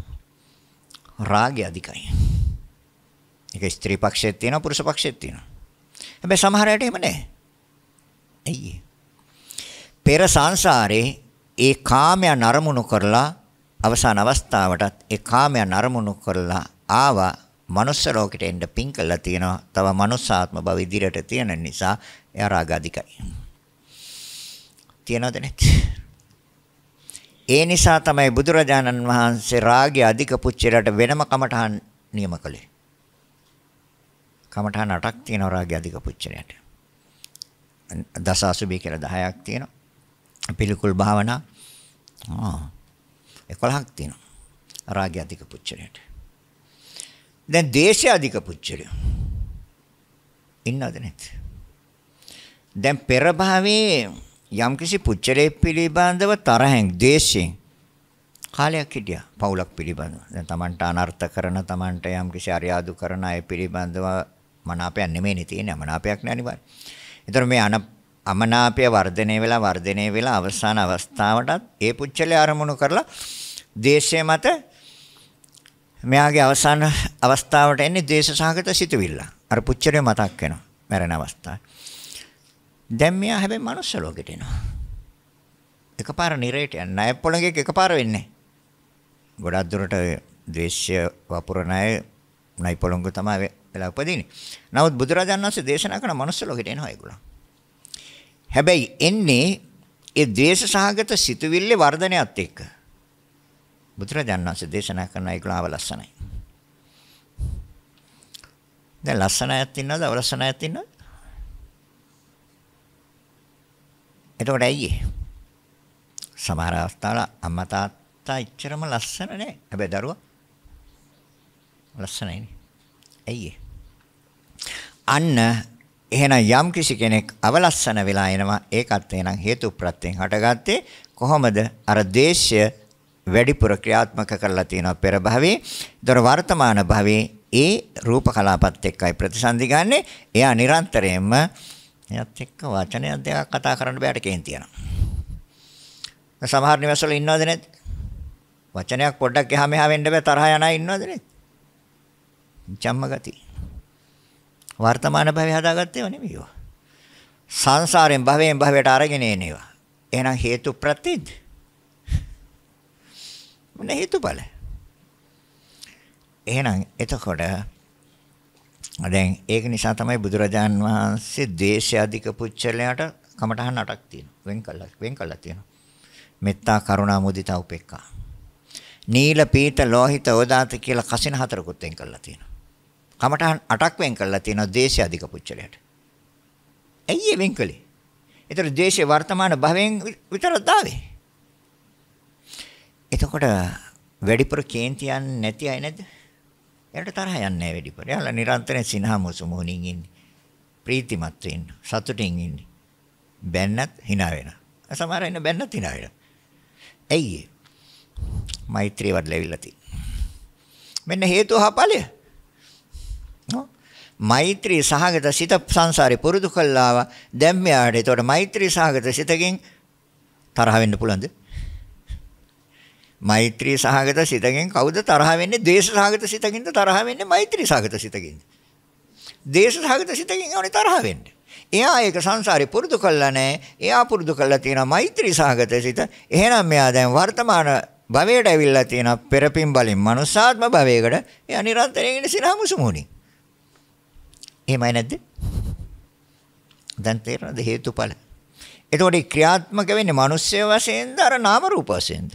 රාගය අධිකයි. ඒක ස්ත්‍රී පක්ෂෙත් තියෙනවා පුරුෂ පක්ෂෙත් තියෙනවා. හැබැයි සමහර අයට එහෙම නැහැ. ඇයි? පෙර සංසාරේ ඒ කාමයන් අරමුණු කරලා අවසාන අවස්ථාවටත් ඒ කාමයන් අරමුණු කරලා ආවා මනුස්ස ලෝකෙට එන්න පින් කළා තියෙනවා. තව මනුස්සාත්ම භව ඉදිරියට තියෙන නිසා එයා රාග අධිකයි. තියනවද නැත්? ඒ නිසා තමයි බුදුරජාණන් වහන්සේ රාගය අධික පුච්චරයට වෙනම කමඨහන් නියම කළේ. කමඨහන් අටක් තියෙනවා රාගය අධික පුච්චරයට. දසාසුභී කියලා දහයක් තියෙනවා. පිළිකුල් භාවනා ආ එකොළහක් තියෙනවා රාගය අධික පුච්චරයට. දැන් දේශය අධික පුච්චරය ඉන්නවද නැත්? දැන් පෙර භවයේ යම්කිසි පුච්චරේ පිළිබඳව තරහෙන් දේශයෙන් කාලයක් හිටියා පවුලක් පිළිබඳව. දැන් Tamanට අනර්ථ කරන Tamanට යම්කිසි අරියාදු කරන අය පිළිබඳව මනාපයක් නෙමෙයිනේ තියෙන්නේ අමනාපයක් නේ අනිවාර්යයෙන්. ඒතර මේ අන අමනාපය වර්ධනය වෙලා වර්ධනය වෙලා අවසාන අවස්ථාවටත් ඒ පුච්චලේ ආරමුණු කරලා දේශය මත මෙයාගේ අවසාන අවස්ථාවට එන්නේ දේශ සහගත සිතුවිල්ල. අර පුච්චලේ මතක් වෙනවා මරණ අවස්ථාවේ. දැන් මෙයා හැබැයි මනුස්ස ලෝකෙට එනවා. එකපාර නිරේට යන ණය පොළඟේ එකපාර වෙන්නේ. ගොඩක් දුරට ද්වේෂය වපුරන අය ණය පොළඟ තමයි වෙලා උපදින්නේ. නමුත් බුදුරජාණන් වහන්සේ දේශනා කරන මනුස්ස ලෝකෙට එනවා ඒගොල්ලෝ. හැබැයි එන්නේ ඒ ද්වේෂ සහගත සිතුවිල්ලේ වර්ධනයත් එක්ක. බුදුරජාණන් වහන්සේ දේශනා කරන ඒගොල්ලෝ ආව ලස්සනයි. දැන් ලස්සන අයත් ඉන්නවද? අවලස්සන අයත් ඉන්නවද? එතකොට ඇයි ඒ? සමහර අවස්ථාවල අම්මා තාත්තා ඉච්චරම ලස්සන නෑ. හැබැයි දරුවා ලස්සනයි නේ. ඇයි ඒ? අන්න එහෙනම් යම් කිසි කෙනෙක් අවලස්සන වෙලා එනවා ඒකත් එහෙනම් හේතු ප්‍රත්‍යයෙන් හටගත්තේ කොහොමද? අර දේශය වැඩිපුර ක්‍රියාත්මක කරලා තියෙනවා පෙර භවයේ. ඒතර වර්තමාන භවයේ ඒ රූප කලාපත් එක්කයි ප්‍රතිසන්දි ගන්නෙ. එයා නිරන්තරයෙන්ම එයත් එක්ක වචනයක් දෙකක් කතා කරන්න බෑට කේන්ති යනවා. සමහර නිවසවල ඉන්නවද නැද්ද? වචනයක් පොඩ්ඩක් එහා මෙහා වෙන්න බෑ තරහ යන අය ඉන්නවද නැද්ද? ජම්ම ගති. වර්තමාන භවය හදාගත්තේව නෙමෙයි. සංසාරයෙන් භවයෙන් භවයට අරගෙන එනේවා. එහෙනම් හේතු ප්‍රත්‍යද? මොන හේතුඵල? එහෙනම් එතකොට දැන් ඒක නිසා තමයි බුදුරජාන් වහන්සේ ද්වේෂ අධික පුච්චලයට කමඨහන් අටක් තියෙනවා. වෙන් කළා වෙන් කළා තියෙනවා. මෙත්තා කරුණා මුදිතා උපේක්ඛා. නීල පීත ලෝහිත ඕදාත කියලා කසින හතරකුත් වෙන් කළා තියෙනවා. කමඨහන් අටක් වෙන් කළා තියෙනවා ද්වේෂ අධික පුච්චලයට. ඇයි ඒ වෙන් කළේ? ඒතර ද්වේෂේ වර්තමාන භවයෙන් විතරක් දාවේ. එතකොට වැඩිපුර කේන්ති යන්නේ නැති අය නැද්ද? එයාට තරහ යන්නේ නැහැ වැඩිපුර. එයාලා නිරන්තරයෙන් සිනහ මුසුමුහුණින් ඉන්නේ. ප්‍රීතිමත් වෙන්න, සතුටින් ඉන්නේ. බැන්නත් hina වෙනවා. සමහර අය ඉන්න බැන්නත් hina වෙනවා. ඇයි ඒ? මෛත්‍රිය වඩලවිලා තියෙනවා. මෙන්න හේතුව හා ඵලය. නෝ මෛත්‍රී සහගත සිත සංසාරේ පුරුදු කළාවා. දැන් මෙයාට ඒතකොට මෛත්‍රී සහගත සිතකින් තරහ වෙන්න පුළුවන්ද? මෛත්‍රී සහගත සිතකින් කවුද තරහ වෙන්නේ? ද්වේෂ සහගත සිතකින්ද තරහ වෙන්නේ? මෛත්‍රී සහගත සිතකින්ද? ද්වේෂ සහගත සිතකින් යෝනේ තරහ වෙන්නේ. එයා ඒක සංසාරේ පුරුදු කළා නැහැ. එයා පුරුදු කළා තියෙනවා මෛත්‍රී සහගත සිත. එහෙනම් මෙයා දැන් වර්තමාන භවයට ඇවිල්ලා තියෙනවා පෙරපින් බලෙන් මනුසාත්ම භවයකට. එයා නිරන්තරයෙන් ඉන්නේ සිනහ මුසුමුහුණින්. එහෙමයි නැද්ද? දැන් තේරෙනවද හේතුඵල? එතකොට ක්‍රියාත්මක වෙන්නේ මිනිස්සය වශයෙන්ද අර නාම රූප වශයෙන්ද?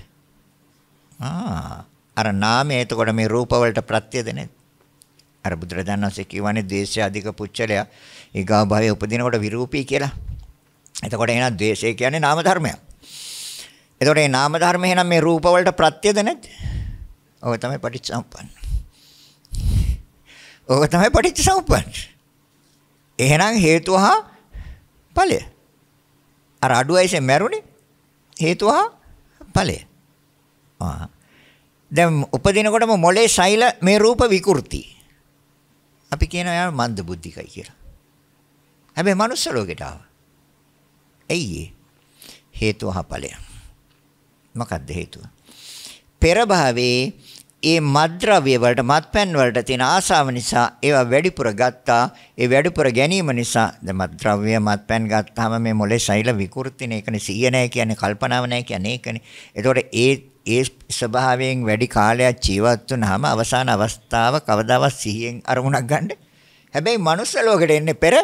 ආ අර නාමය එතකොට මේ රූප වලට ප්‍රත්‍යද නැද්ද? අර බුදුරජාණන් වහන්සේ කියවනේ ද්වේෂය අධික පුච්චලය ඊගා භවයේ උපදිනකොට විරූපී කියලා. එතකොට එහෙනම් ද්වේෂය කියන්නේ නාම ධර්මයක්. එතකොට මේ නාම ධර්ම එහෙනම් මේ රූප වලට ප්‍රත්‍යද නැද්ද? ඔය තමයි පටිච්චසමුප්පන්න. ඔය තමයි පටිච්චසමුප්පන්න. එහෙනම් හේතුව හා ඵලය. අර අඩුවයිසේ මැරුණේ හේතුව හා ඵලය. ආ දැන් උපදිනකොටම මොලේ ශෛල මේ රූප විකෘති. අපි කියනවා යා මන්ද බුද්ධිකයි කියලා. හැබැයි මනුස්ස ලෝකෙට ආවා. ඇයි හේතුව හා ඵලය? මොකක්ද හේතුව? පෙර භවයේ ඒ මද්ද්‍රව්‍ය වලට මත්පැන් වලට තියෙන ආසාව නිසා ඒවා වැඩිපුර ගත්තා. ඒ වැඩිපුර ගැනීම නිසා දැන් මත්ද්‍රව්‍ය මත්පැන් ගත්තාම මේ මොලේ ශෛල විකෘතිනේ. ඒකනේ සිහිය නැහැ කියන්නේ, කල්පනාව නැහැ කියන්නේ ඒකනේ. ඒතකොට ඒ ඒ ස්වභාවයෙන් වැඩි කාලයක් ජීවත් වුණාම අවසාන අවස්ථාව කවදාවත් සිහියෙන් අරමුණක් ගන්න. හැබැයි මනුස්ස ලෝකෙට එන්නේ පෙර.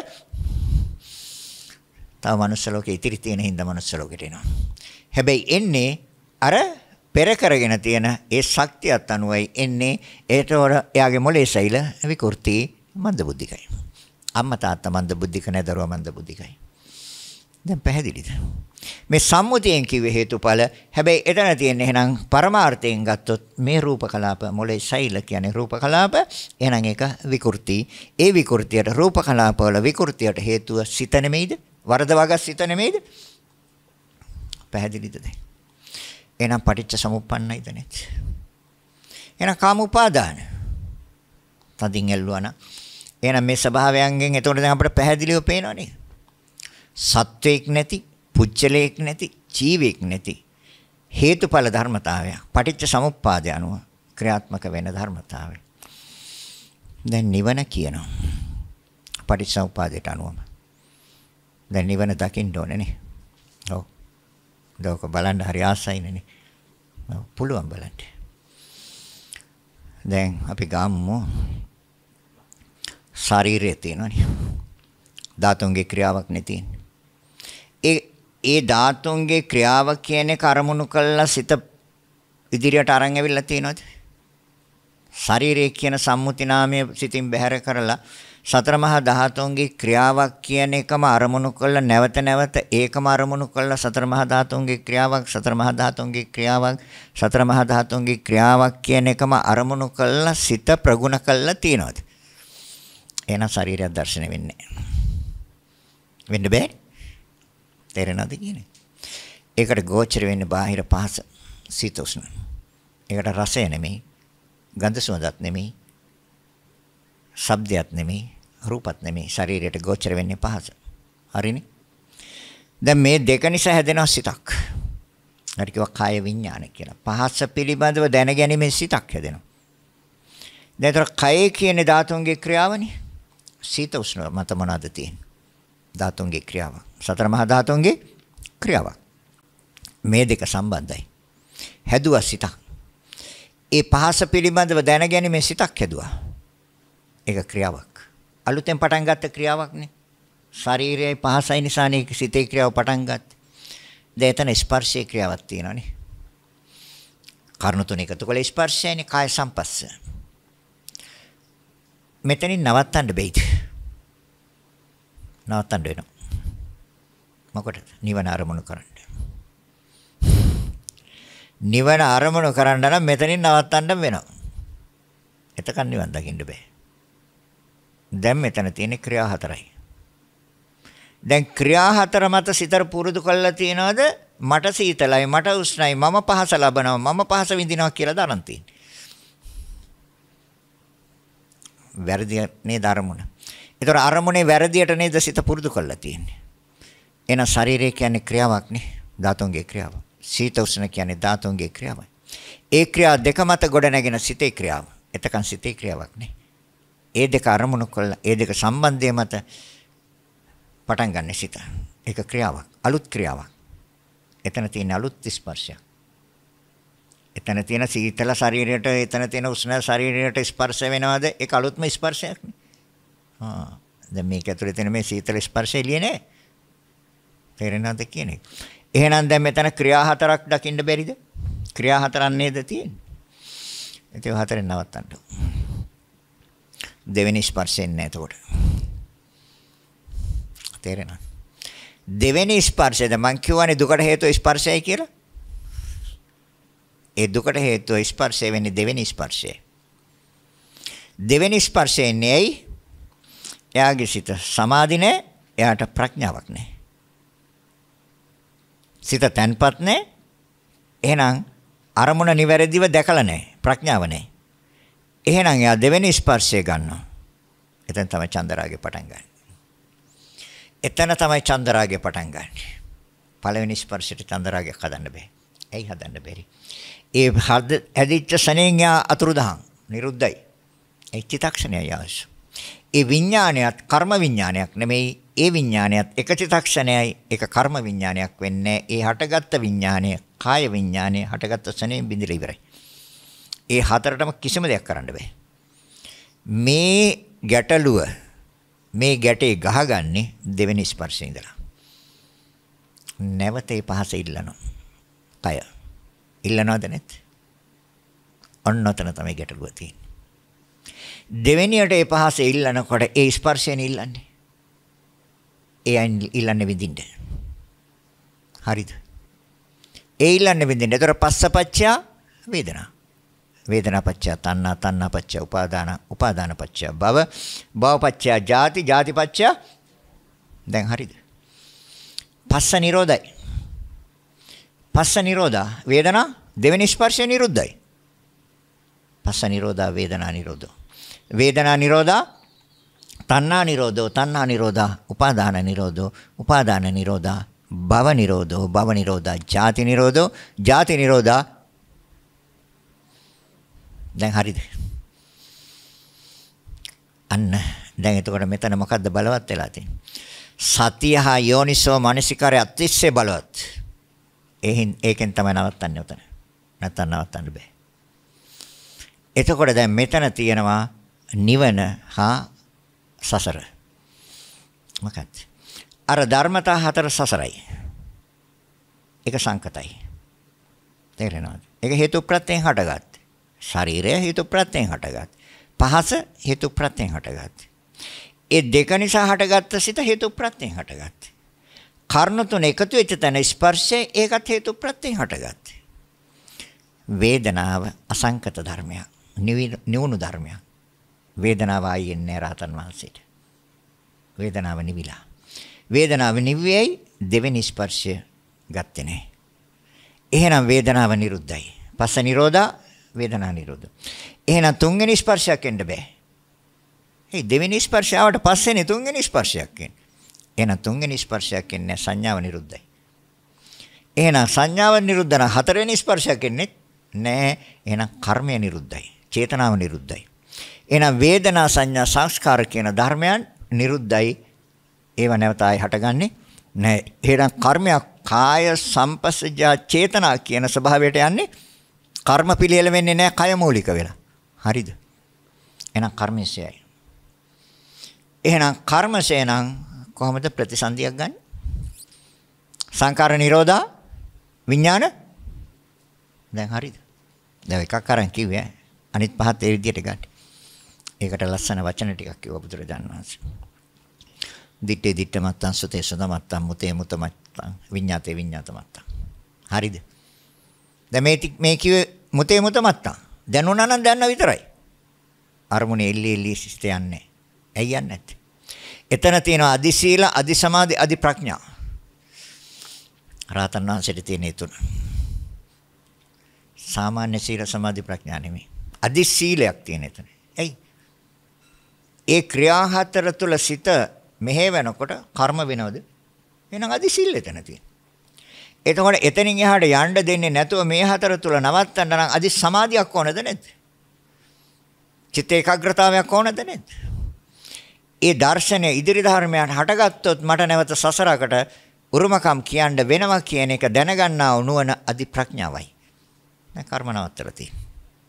තව මනුස්ස ලෝකෙ ඉතිරි තියෙන හින්දා මනුස්ස ලෝකෙට එනවා. හැබැයි එන්නේ අර පෙර කරගෙන තියෙන ඒ ශක්තියත් අනුවයි එන්නේ. ඒට වර එයාගේ මොලේ ශෛල විකෘති මන්ද බුද්ධිකයි. අම්මා තාත්තා මන්ද බුද්ධික නැහැ, දරුවා මන්ද බුද්ධිකයි. දැන් පැහැදිලිද? මේ සම්මුතියෙන් කිව්වේ හේතුඵල. හැබැයි එතන තියෙන්නේ එහෙනම් පරමාර්ථයෙන් ගත්තොත් මේ රූප කලාප මොලේ ශෛල කියන්නේ රූප කලාප. එහෙනම් ඒක විකෘති. ඒ විකෘතියට රූප කලාප වල විකෘතියට හේතුව සිත නෙමෙයිද? වරදවාගත් සිත නෙමෙයිද? පැහැදිලිද දැන්? එහෙනම් පටිච්ච සමුප්පන්නයිද නැත්? එහෙනම් කාම උපාදාන. තදින් ඇල්ලුවා නම් එහෙනම් මේ ස්වභාවයන්ගෙන් එතකොට දැන් අපිට පැහැදිලිව පේනවා නේද? සත්වයක් නැති, පුච්චලයක් නැති, ජීවෙක් නැති හේතුඵල ධර්මතාවය. පටිච්ච සමුප්පාදය අනුව ක්‍රියාත්මක වෙන ධර්මතාවය. දැන් නිවන කියනවා. පටිච්ච සමුප්පාදයට අනුවම. දැන් නිවන දකින්න ඕනේ නේ. ඔව්. දෝක බලන්න හරි ආසයිනේ. ඔව් පුළුවන් බලන්න. දැන් අපි ගාමු ශරීරයේ තියෙනවනේ. ධාතුන්ගේ ක්‍රියාවක් නැති. ඒ ඒ ධාතුන්ගේ ක්‍රියාව කියන්නේ කර්මණු කළා සිත ඉදිරියට අරන් ඇවිල්ලා තියෙනවද? ශරීරය කියන සම්මුති නාමය සිතින් බැහැර කරලා සතර මහා ධාතුන්ගේ ක්‍රියාවක් කියන එකම අරමුණු කරලා නැවත නැවත ඒකම අරමුණු කරලා සතර මහා ධාතුන්ගේ ක්‍රියාවක් සතර මහා ධාතුන්ගේ ක්‍රියාවක් සතර මහා ධාතුන්ගේ ක්‍රියාවක් කියන එකම අරමුණු කරලා සිත ප්‍රගුණ කළා තියනවාද? එහෙනම් ශරීරයක් දැర్శණය වෙන්නේ නැහැ. වෙන්න බෑ. තේරෙනවද කියන්නේ? ඒකට ගෝචර වෙන්නේ බාහිර පහස සීත උෂ්ණ. ඒකට රසය නෙමෙයි, ගන්ධ සුවඳත් නෙමෙයි, ශබ්දයක් නෙමෙයි, රූපත් නෙමෙයි. ශරීරයට ගෝචර වෙන්නේ පහස. හරිනේ? දැන් මේ දෙක නිසා හැදෙනවා සිතක්. හරි කිව්වා කාය විඥාන කියලා. පහස පිළිබඳව දැනගැනීමේ සිතක් හැදෙනවා. දැන් ඒතර කය කියන්නේ ධාතුන්ගේ ක්‍රියාවනේ. සීත උෂ්ණ මත මොනවද තියෙන්නේ? ධාතුන්ගේ ක්‍රියාව. සතර මහා ධාතුන්ගේ ක්‍රියාව. මේ දෙක සම්බන්ධයි. හැදුවා සිතක්. ඒ පහස පිළිබඳව දැනගැනීමේ සිතක් හැදුවා. ඒක ක්‍රියාවක්. අලුතෙන් පටන් ගත්ත ක්‍රියාවක් නේ. ශරීරයේ පහසයි නිසානේ සිතේ ක්‍රියාව පටන් ගත්තේ. දැන් එතන ස්පර්ශයේ ක්‍රියාවක් තියෙනවානේ. කර්ණ තුන එකතු කළ ස්පර්ශයනේ කාය සම්පස්ස. මෙතනින් නවත්තන්න බැයිද? නවත්තන්න වෙනවා. මොකටද? නිවන අරමුණු කරන්න. නිවන අරමුණු කරන්න නම් මෙතනින් නවත්තන්න වෙනවා. එතකන් නිවන් දකින්න බෑ. දැන් මෙතන තියෙන ක්‍රියා හතරයි. දැන් ක්‍රියා හතර මත සිතර පුරුදු කරලා තියනවාද? මට සීතලයි, මට උෂ්ණයි, මම පහස ලබනවා, මම පහස විඳිනවා කියලා දාරන් තියෙන්නේ. වැරදි නේද අරමුණ? ඒතර අරමුණේ වැරදියට නේද සිත පුරුදු කරලා තියෙන්නේ. එහෙනම් ශරීරය කියන්නේ ක්‍රියාවක් නේ, ධාතුන්ගේ ක්‍රියාව. සීත උෂ්ණ කියන්නේ ධාතුන්ගේ ක්‍රියාවයි. ඒ ක්‍රියා දෙක මත ගොඩ නැගෙන සිතේ ක්‍රියාව. එතකන් සිතේ ක්‍රියාවක් නේ. ඒ දෙක අරමුණු කළා, ඒ දෙක සම්බන්ධය මත පටන් ගන්න සිත. ඒක ක්‍රියාවක්, අලුත් ක්‍රියාවක්. එතන තියෙන අලුත් ස්පර්ශයක්. එතන තියෙන සීතල ශරීරයට, එතන තියෙන උෂ්ණ ශරීරයට ස්පර්ශ වෙනවද? ඒක අලුත්ම ස්පර්ශයක් නේ. ආ දැන් මේක ඇතුලේ තියෙන මේ සීතල ස්පර්ශය එළියේ නෑ. තේරෙනවද කියන්නේ? එහෙනම් දැන් මෙතන ක්‍රියා හතරක් දකින්න බැරිද? ක්‍රියා හතරක් නේද තියෙන්නේ? ඒක හතරෙන් නවත්තන්න. දෙවෙනි ස්පර්ශයෙන් නෑ එතකොට. තේරෙනවද? දෙවෙනි ස්පර්ශයද මං කියවනේ දුකට හේතුව ස්පර්ශයයි කියලා. ඒ දුකට හේතුව ස්පර්ශය වෙන්නේ දෙවෙනි ස්පර්ශය. දෙවෙනි ස්පර්ශයෙන් නෙයි එයාගේ සිත සමාධි නෑ, එයාට ප්‍රඥාවක් නෑ. සිත තැන්පත් නෑ. එහෙනම් අරමුණ නිවැරදිව දැකලා නෑ, ප්‍රඥාව නෑ. එහෙනම් එයා දෙවෙනි ස්පර්ශය ගන්නවා. එතන තමයි චන්දරාගේ පටන් ගන්න. එතන තමයි චන්දරාගේ පටන් ගන්න. පළවෙනි ස්පර්ශයට චන්දරාගයක් හදන්න බෑ. ඇයි හදන්න බැරි? ඒ හද ඇදිච්ච සණෙන් යා අතුරුදහන් නිරුද්ධයි. ඒ චිත්තක්ෂණයයි අවශ්‍ය. ඒ විඥානයත් කර්ම විඥානයක් නෙමෙයි. ඒ විඥානයත් එක චිත්තක්ෂණයයි, ඒක කර්ම විඥානයක් වෙන්නේ. ඒ හටගත්ත විඥානය කාය විඥානය හටගත්ත සණෙන් බිඳිලා ඉවරයි. ඒ හතරටම කිසිම දෙයක් කරන්න බෑ. මේ ගැටලුව මේ ගැටේ ගහගන්නේ දෙවෙනි ස්පර්ශයේ ඉඳලා. නැවතේ පහස ඉල්ලනවා. කය. ඉල්ලනවද නැත්? ඔන්න ඔතන තමයි ගැටලුව තියෙන්නේ. දෙවෙනියට ඒ පහස ඉල්ලනකොට ඒ ස්පර්ශයෙන් ඉල්ලන්නේ. ඒ ඉල්ලන්නේ විඳින්න. හරිද? ඒ ඉල්ලන්නේ විඳින්න. ඒතර පස්සපච්චය වේදනා. වේදනාපච්චය තණ්හා, තණ්හාපච්චය උපාදාන, උපාදානපච්චය භව, භවපච්චය ජාති, ජාතිපච්චය දැන් හරිද? පස්ස නිරෝධයි. පස්ස නිරෝධා වේදනා දෙවෙනි ස්පර්ශය නිරුද්ධයි. පස්ස නිරෝධා වේදනා නිරෝධෝ. වේදනා නිරෝධා තණ්හා නිරෝධෝ, තණ්හා නිරෝධා උපාදාන නිරෝධෝ, උපාදාන නිරෝධා භව නිරෝධෝ, භව නිරෝධා ජාති නිරෝධෝ, ජාති නිරෝධා දැන් හරිද? අන්න දැන් එතකොට මෙතන මොකද්ද බලවත් වෙලා තියෙන්නේ? සතිය හා යෝනිසෝ මනසිකාරය අතිශය බලවත්. එහෙන් ඒකෙන් තමයි නවත්තන්නේ උතන. නැත්තම් නවත්තන්න බෑ. එතකොට දැන් මෙතන තියෙනවා නිවන හා සසර. මොකක්ද? අර ධර්මතා හතර සසරයි. ඒක සංකතයි. තේරෙනවද? ඒක හේතු ප්‍රත්‍යයෙන් හටගත්තේ. ශරීරය හේතු ප්‍රත්‍යයෙන් හටගත්. පහස හේතු ප්‍රත්‍යයෙන් හටගත්. ඒ දෙක නිසා හටගත්ත සිත හේතු ප්‍රත්‍යයෙන් හටගත්. කර්ණ තුන එකතු වෙච්ච තැන ස්පර්ශය ඒකත් හේතු ප්‍රත්‍යයෙන් හටගත්. වේදනාව අසංකත ධර්මයක්. නිවුණු ධර්මයක්. වේදනාව ආයෙන්නේ රහතන් වහන්සේට. වේදනාව නිවිලා. වේදනාව නිවියයි දෙවෙනි ස්පර්ශය ගත්තේ නැහැ. එහෙනම් වේදනාව නිරුද්ධයි. පස්ස නිරෝධා වේදනා නිරෝධ. එහෙනම් තුන්වෙනි ස්පර්ශයක් එන්න බෑ. ඒ දෙවෙනි ස්පර්ශයවට පස්සේනේ තුන්වෙනි ස්පර්ශයක් එන්නේ. එහෙනම් තුන්වෙනි ස්පර්ශයක් එන්නේ සංඥාව නිරුද්ධයි. එහෙනම් සංඥාව නිරුද්ධ නම් හතරවෙනි ස්පර්ශයක් එන්නේ නෑ. එහෙනම් කර්මය නිරුද්ධයි. චේතනාව නිරුද්ධයි. එහෙනම් වේදනා සංඥා සංස්කාර කියන ධර්මයන් නිරුද්ධයි. ඒව නැවත ආයි හටගන්නේ නෑ. එහෙනම් කර්මයක් කාය සංපස්සජා චේතනා කියන ස්වභාවයට යන්නේ කර්ම පිළියෙල වෙන්නේ නෑ කය මූලික වෙලා. හරිද? එහෙනම් කර්මයසයයි. එහෙනම් කර්මසය නම් කොහොමද ප්‍රතිසන්දියක් ගන්න? සංකාර නිරෝධා විඥාන දැන් හරිද? දැන් එකක් අරන් කිව්වේ අනිත් පහත් ඒ විදිහට ගන්න. ඒකට ලස්සන වචන ටිකක් කිව්වා බුදුරජාණන් වහන්සේ. දිත්තේ දිත්ත මත්තං සුතේ සුත මත්තං මුතේ මුත මත්තං විඤ්ඤාතේ විඤ්ඤාත මත්තං. හරිද? දැන් මේ මේ කිව්වේ මුතේ මුත මත්තං. දැනුණා නම් දැනන විතරයි. අරමුණේ එල්ලි එල්ලි සිස්ත යන්නේ. ඇයි යන්නේ නැත්තේ? එතන තියෙනවා අදි සීල, අදි සමාධි, අදි ප්‍රඥා. රාතන් වහන්සේට තියෙන ඒ තුන. සාමාන්‍ය සීල සමාධි ප්‍රඥා නෙමෙයි. අදි සීලයක් තියෙන එතන. ඇයි? ඒ ක්‍රියා හතර තුල සිත මෙහෙ වෙනකොට කර්ම වෙනවද? එහෙනම් අදි සීල එතන තියෙන. එතකොට එතනින් එහාට යන්න දෙන්නේ නැතුව මේ හතර තුල නවත්තන්න නම් අදි සමාධියක් ඕනද නැද්ද? චිත්ත ඒකාග්‍රතාවයක් ඕනද නැද්ද? ඒ දර්ශනය ඉදිරි ධර්මයන් හටගත්තොත් මට නැවත සසරකට උරුමකම් කියන්න වෙනවා කියන එක දැනගන්නා වූ නුවණ අදි ප්‍රඥාවයි. දැන් කර්ම නවත්තලා තියෙනවා.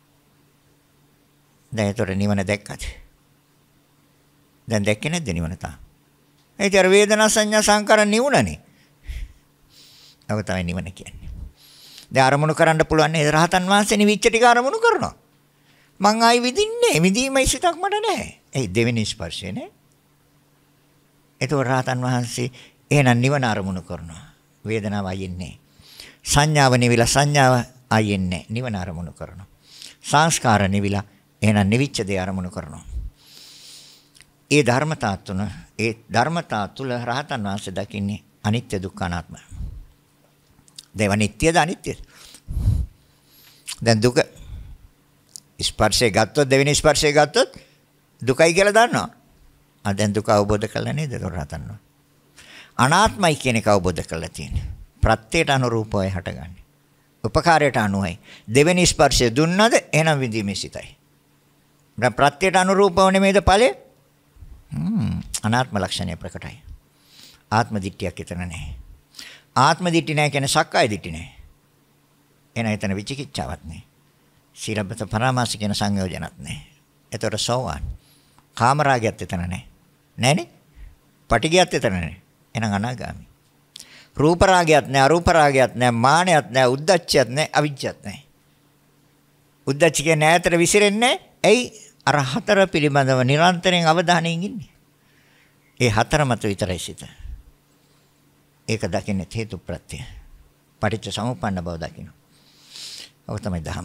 දැන් ඒතර නිවන දැක්කද? දැන් දැක්කේ නැද්ද නිවන තා? ඒ තර වේදනා සංඥා සංකාර නිවුණනේ. ඔක තමයි නිවන කියන්නේ. දැන් අරමුණු කරන්න පුළුවන් නේද? රහතන් වහන්සේ නිවිච්ච ටික අරමුණු කරනවා. මං ආයි විදින්නේ විදීමයි සිතක් මට නැහැ. ඒ දෙවෙනි ස්පර්ශය නේ. ඒතකොට රහතන් වහන්සේ එහෙනම් නිවන අරමුණු කරනවා. වේදනාව ආයෙන්නේ. සංඥාව නිවිලා සංඥාව ආයෙන්නේ. නිවන අරමුණු කරනවා. සංස්කාර නිවිලා එහෙනම් නිවිච්ච දේ අරමුණු කරනවා. ඒ ධර්මතා තුන ඒ ධර්මතා තුල රහතන් වහන්සේ දකින්නේ අනිත්‍ය දුක්ඛ අනාත්ම. දේව නිට්ටයද අනිත්‍යද? දැන් දුක ස්පර්ශය ගත්තොත් දෙවෙනි ස්පර්ශය ගත්තොත් දුකයි කියලා දන්නවා. ආ දැන් දුක අවබෝධ කරලා නේද රහතන් වහන්සේ? අනාත්මයි කියන එක අවබෝධ කරලා තියෙනවා. ප්‍රත්‍යයට අනුරූපවයි හටගන්නේ. උපකාරයට අනුවයි. දෙවෙනි ස්පර්ශය දුන්නද එහෙනම් විඳීමේ සිතයි. දැන් ප්‍රත්‍යයට අනුරූපව නෙමෙයිද ඵලය? හ්ම් අනාත්ම ලක්ෂණය ප්‍රකටයි. ආත්ම දිට්ඨියක් එතන නැහැ. ආත්ම දිට්ඨි නැහැ කියන්නේ සක්කාය දිට්ඨි නැහැ. එන එතන විචිකිච්ඡාවක් නැහැ. සීලබ්බත පරාමාස කියන සංයෝජනත් නැහැ. ඒතර සෝවාන්. කාමරාගයත් එතන නැහැ. නැහනේ? පටිගයත් එතන නැහැ. එහෙනම් අනාගාමි. රූප රාගයත් නැහැ, අරූප රාගයත් නැහැ, මානයත් නැහැ, උද්ධච්චයත් නැහැ, අවිජ්ජත් නැහැ. උද්ධච්ච කියන්නේ ඈතට විසිරෙන්නේ නැහැ. ඇයි? අර හතර පිළිබඳව නිරන්තරයෙන් අවධානයෙන් ඉන්නේ. ඒ හතර මත විතරයි සිත. ඒක දකින්නේ හේතු ප්‍රත්‍ය. පටිච්ච සමුප්පන්න බව දකින්න. ඔක තමයි දහම.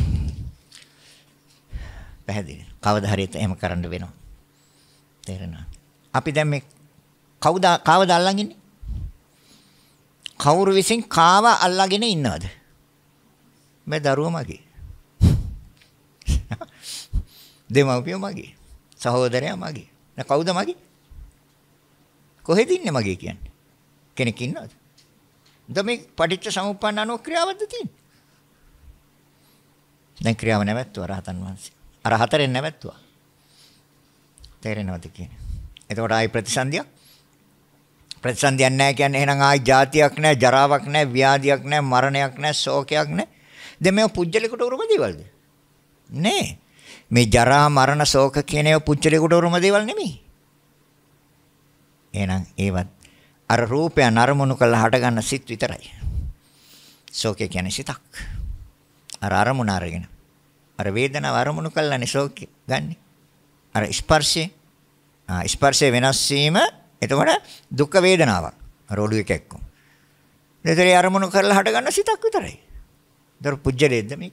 පැහැදිලි. කවදා හරි එහෙම කරන්න වෙනවා. තේරෙනවද? අපි දැන් මේ කවුද කාවද අල්ලන් ඉන්නේ? කවුරු විසින් කාව අල්ලගෙන ඉන්නවද? මේ දරුවා මගේ. දෙමව්පියෝ මගේ. සහෝදරයා මගේ. දැන් කවුද මගේ? කොහෙද ඉන්නේ මගේ කියන්නේ? කෙනෙක් ඉන්නවද? දැන් මේ පටිච්ච සමුප්පන්න අනුව ක්‍රියාවක්ද තියෙන්නේ? දැන් ක්‍රියාව නැවැත්තුවා රහතන් වහන්සේ. අර හතරෙන් නැවැත්තුවා. තේරෙනවද කියන්නේ? එතකොට ආයි ප්‍රතිසන්දියක්? ප්‍රතිසන්දියක් නැහැ කියන්නේ එහෙනම් ආයි ජාතියක් නැහැ, ජරාවක් නැහැ, ව්‍යාධියක් නැහැ, මරණයක් නැහැ, ශෝකයක් නැහැ. දැන් මේව පුජ්‍යලයකට උරුම දේවල්ද? නෑ. මේ ජරා මරණ ශෝක කියන ඒවා පුජ්‍යලයකට උරුම දේවල් නෙමෙයි. එහෙනම් ඒවත් අර රූපයන් අරමුණු කරලා හටගන්න සිත් විතරයි. ශෝකය කියන්නේ සිතක්. අර අරමුණ අරගෙන. අර වේදනාව අරමුණු කළානේ ශෝක ගන්න. අර ස්පර්ශේ ආ ස්පර්ශේ වෙනස් වීම එතකොට දුක් වේදනාවක්. අර ඔළුව එක එක්කම. දෙතරේ අරමුණු කරලා හට ගන්න සිතක් විතරයි. දර පුජ්‍යලේද්ද මේක?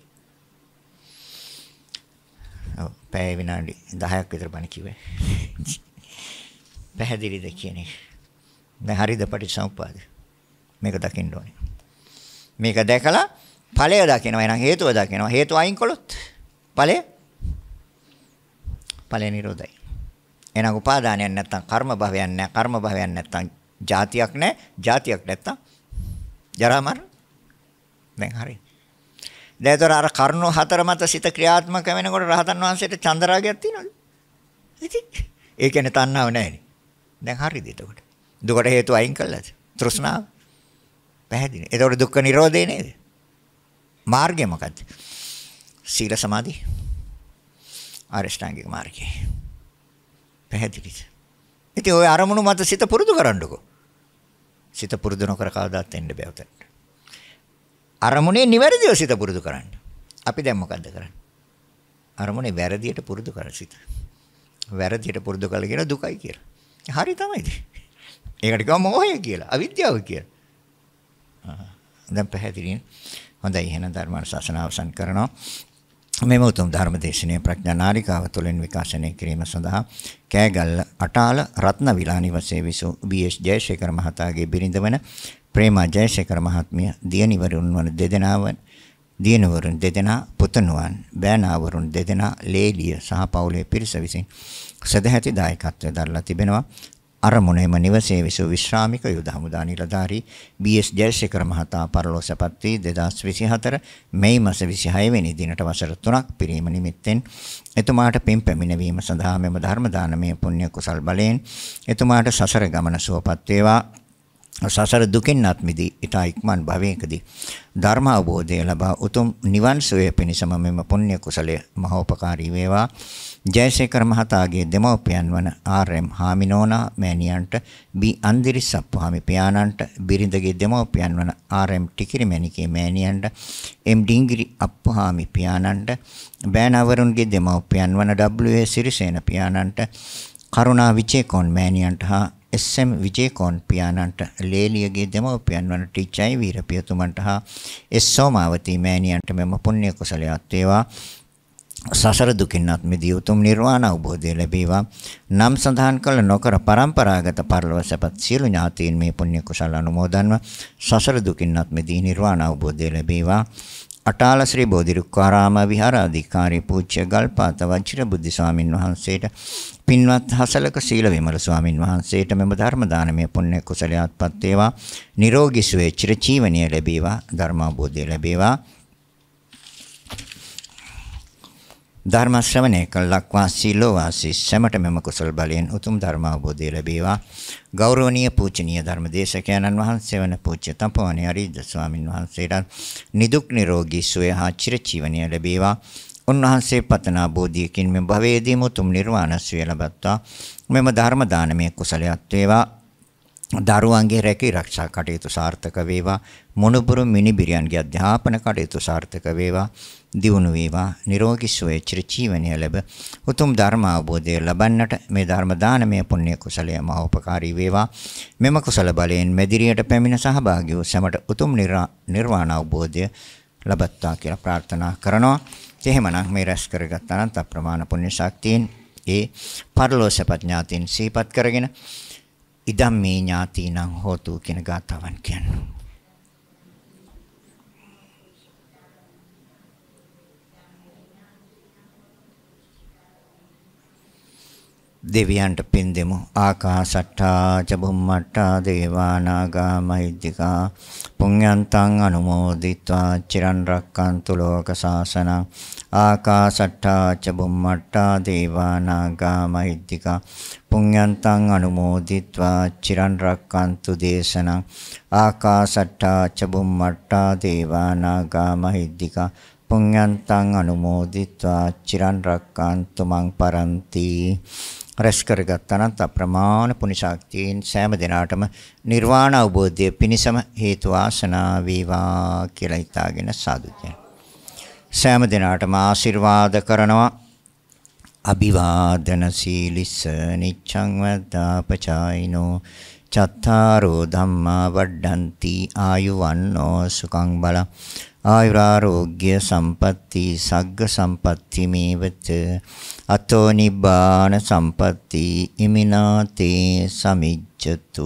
ඔව් පැය විනාඩි දහයක් විතර බණ කිව්වේ. පැහැදිලිද කියන එක. දැන් හරිද පටිච්චසමුප්පාද? මේක දකින්න ඕනේ. මේක දැකලා ඵලය දකිනවා. එහෙනම් හේතුව දකිනවා. හේතුව අයින් කළොත් ඵලය ඵලය නිරෝධයි. එහෙනම් උපාදානයක් නැත්තම් කර්ම භවයක් නැහැ. කර්ම භවයක් නැත්තම් ජාතියක් නැහැ. ජාතියක් නැත්තම් ජරා මරණ. දැන් හරි. දැන්තර අර කර්ණෝ හතර මත සිත ක්‍රියාත්මක වෙනකොට රහතන් වහන්සේට චන්දරාගයක් තියෙනවද? ඉතින් ඒ කියන්නේ තණ්හාව නැහැනේ. දැන් හරිද එතකොට? දුකට හේතු අයින් කළාද? තෘෂ්ණාව. පැහැදිලි. එතකොට දුක්ඛ නිරෝධේ නේද? මාර්ගය මොකද්ද? සීල සමාධි අරිෂ්ඨාංගික මාර්ගය. පැහැදිලිද? ඉතින් ওই අරමුණු මත සිත පුරුදු කරන්නකෝ. සිත පුරුදු නොකර කවදාත් එන්න බෑ උතට. අරමුණේ නිවැරදිව සිත පුරුදු කරන්න. අපි දැන් මොකද්ද කරන්නේ? අරමුණේ වැරදියට පුරුදු කර සිත. වැරදියට පුරුදු කළ කියන දුකයි කියලා. හරි තමයිද? ඒකට කියව මොහය කියලා, අවිද්‍යාව කියලා. ආ දැන් පැහැදිලිනේ. හොඳයි එහෙනම් ධර්මානුශාසන අවසන් කරනවා. මෙම උතුම් ධර්ම දේශනාවේ ප්‍රඥා නාලිකාව තුළින් විකාශනය කිරීම සඳහා කෑගල්ල අටාල රත්න විලානි වශයෙන් විසු බී.එස්. ජයශේකර මහතාගේ බිරිඳ වන ප්‍රේමා ජයශේකර මහත්මිය දියණිවරුන් වන දෙදෙනාවන් දියණිවරුන් දෙදෙනා පුතණුවන් බෑනාවරුන් දෙදෙනා ලේලිය සහ පවුලේ පිරිස විසින් සදැහැති දායකත්වය දරලා තිබෙනවා. අරමුණේම නිවසේ විසු විශ්‍රාමික යුද හමුදා නිලධාරී බී.එස්. ජයශේකර මහතා පරලෝසපත් වී දෙදාස් විසිහතර මැයි මාස විසිහය වෙනි දිනට වසර තුනක් පිරීම නිමිත්තෙන් එතුමාට පින් පැමිණවීම සඳහා මෙම ධර්ම දානමය පුණ්‍ය කුසල් බලයෙන් එතුමාට සසර ගමන සුවපත් වේවා. සසර දුකින් අත් මිදී ඊට ඉක්මන් භවයකදී ධර්ම අවබෝධය ලබා උතුම් නිවන් සුවය පිණිසම මෙම පුණ්‍ය කුසලය මහෝපකාරී වේවා. ජයශේකර මහතාගේ දෙමව්පියන් වන ආර්.එම්. හාමිනෝනා මෑණියන්ට බී අන්දිරිස්සප්පුහාමි පියාණන්ට බිරිඳගේ දෙමව්පියන් වන ආර්.එම්. ටිකිරි මැණිකේ මෑණියන්ට එම් ඩිංගිරි අප්පුහාමි පියාණන්ට බෑනවරුන්ගේ දෙමව්පියන් වන ඩබ්ලිව්.ඒ. සිරිසේන පියාණන්ට කරුණා විජේකෝන් මෑණියන්ට හා එස්.එම්. විජේකෝන් පියාණන්ට ලේලියගේ දෙමව්පියන් වන ටීචයි වීරපියතුමන්ට හා එස්. සෝමාවතී මෑණියන්ට මෙම පුණ්‍ය කුසලයක් වේවා. සසර දුකින් අත් මිදී උතුම් නිර්වාණ අවබෝධය ලැබේවා. නම් සඳහන් කළ නොකර පරම්පරාගත පරලොව සැපත් සියලු ඥාතීන් මේ පුණ්‍ය කුසල අනුමෝදන්ව සසර දුකින් අත් මිදී නිර්වාණ අවබෝධය ලැබේවා. අටාල ශ්‍රී බෝධිරුක්කාරාම විහාරාධිකාරී පූජ්‍ය ගල්පාත වජිර බුද්ධ ස්වාමින් වහන්සේට පින්වත් හසලක සීල විමල ස්වාමින් වහන්සේට මෙම ධර්ම දානමය පුණ්‍ය කුසලයත්පත් වේවා. නිරෝගී සුවය චිර ජීවනය ලැබේවා. ධර්මාභෝධය ලැබේවා. ධර්ම ශ්‍රවණය කළ ලක්වාසී ලෝවාසී සැමට මෙම කුසල බලයෙන් උතුම් ධර්ම අවබෝධය ලැබේවා. ගෞරවනීය පූජනීය ධර්ම දේශකයන්න් වහන්සේ වන පූජ්‍ය තපෝවනේ අරිද්ද ස්වාමින් වහන්සේට නිදුක් නිරෝගී සුවය හා චිර ජීවනය ලැබේවා. උන්වහන්සේ පතනා බෝධියකින් මේ භවයේදීම උතුම් නිර්වාණ සුවය ලබත්තා. මෙම ධර්ම දානමය කුසලයක් වේවා. දරුවන්ගේ රැකී ආරක්ෂා කටයුතු සාර්ථක වේවා. මොනුපුරු මිනිබිරියන්ගේ අධ්‍යාපන කටයුතු සාර්ථක වේවා. දියුණු වේවා. නිරෝගී සුවය චිර ජීවනය ලැබ උතුම් ධර්ම අවබෝධය ලබන්නට මේ ධර්ම දානමය පුණ්‍ය කුසලය මහෝපකාරී වේවා. මෙම කුසල බලයෙන් මෙදිරියට පැමිණ සහභාගී වූ සැමට උතුම් නිර්වාණ අවබෝධය ලබත්තා කියලා ප්‍රාර්ථනා කරනවා. එහෙමනම් මේ රැස් කරගත් අනන්ත ප්‍රමාණ පුණ්‍ය ශක්තියෙන් ඒ පරලෝසපත් ඥාතීන් සිහිපත් කරගෙන ඉදම් මේ ඥාතීනං හෝතු කියන ගාථාවන් කියන්නේ. දෙවියන්ට පින් දෙමු. ආකාසට්ටා ච බුම්මට්ටා දේවා නාග මහිද්దికා පුඤ්ඤන්තං අනුමෝදිත්වා චිරන් රක්칸තු ලෝක සාසනං. ආකාසට්ටා ච බුම්මට්ටා දේවා නාග මහිද්దికා පුඤ්ඤන්තං අනුමෝදිත්වා චිරන් රක්칸තු දේශනං. ආකාසට්ටා ච බුම්මට්ටා දේවා නාග මහිද්దికා පුඤ්ඤන්තං අනුමෝදිත්වා චිරන් රක්칸තු මං පරන්ති. රැස් කරගත් අනන්ත අප්‍රමාණ පුණ්‍ය ශක්තියින් සෑම දිනාටම නිර්වාණ අවබෝධය පිණිසම හේතු වාසනා වේවා කියලා හිතාගෙන සාදු කියන. සෑම දිනාටම ආශිර්වාද කරනවා. අභිවාදන සීලිස නිච්ඡං වද්දාපචායිනෝ චත්තාරෝ ධම්මා වඩ්ඩಂತಿ ආයුවන්නෝ සුඛං බලං ආයුරාෝග්‍ය සම්පatti සග්ග සම්පatti මේවත අතෝ නිබ්බාන සම්පatti ඉමිනාතේ සමිජ්ජතු.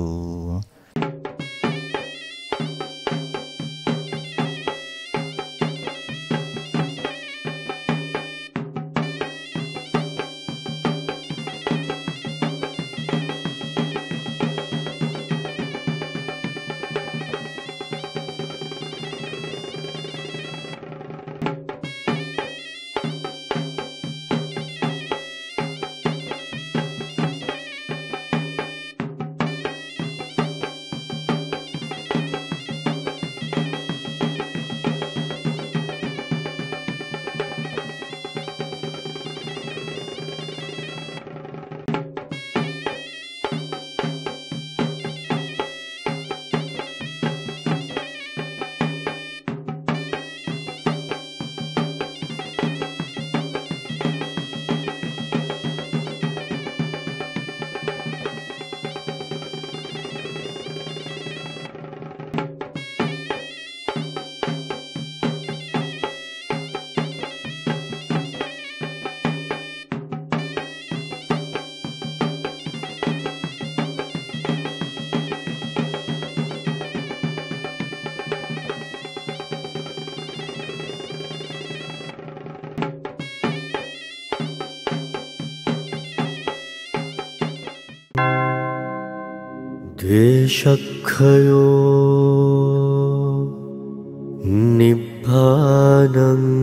ද්වේෂක්ඛයෝ නිබ්බානං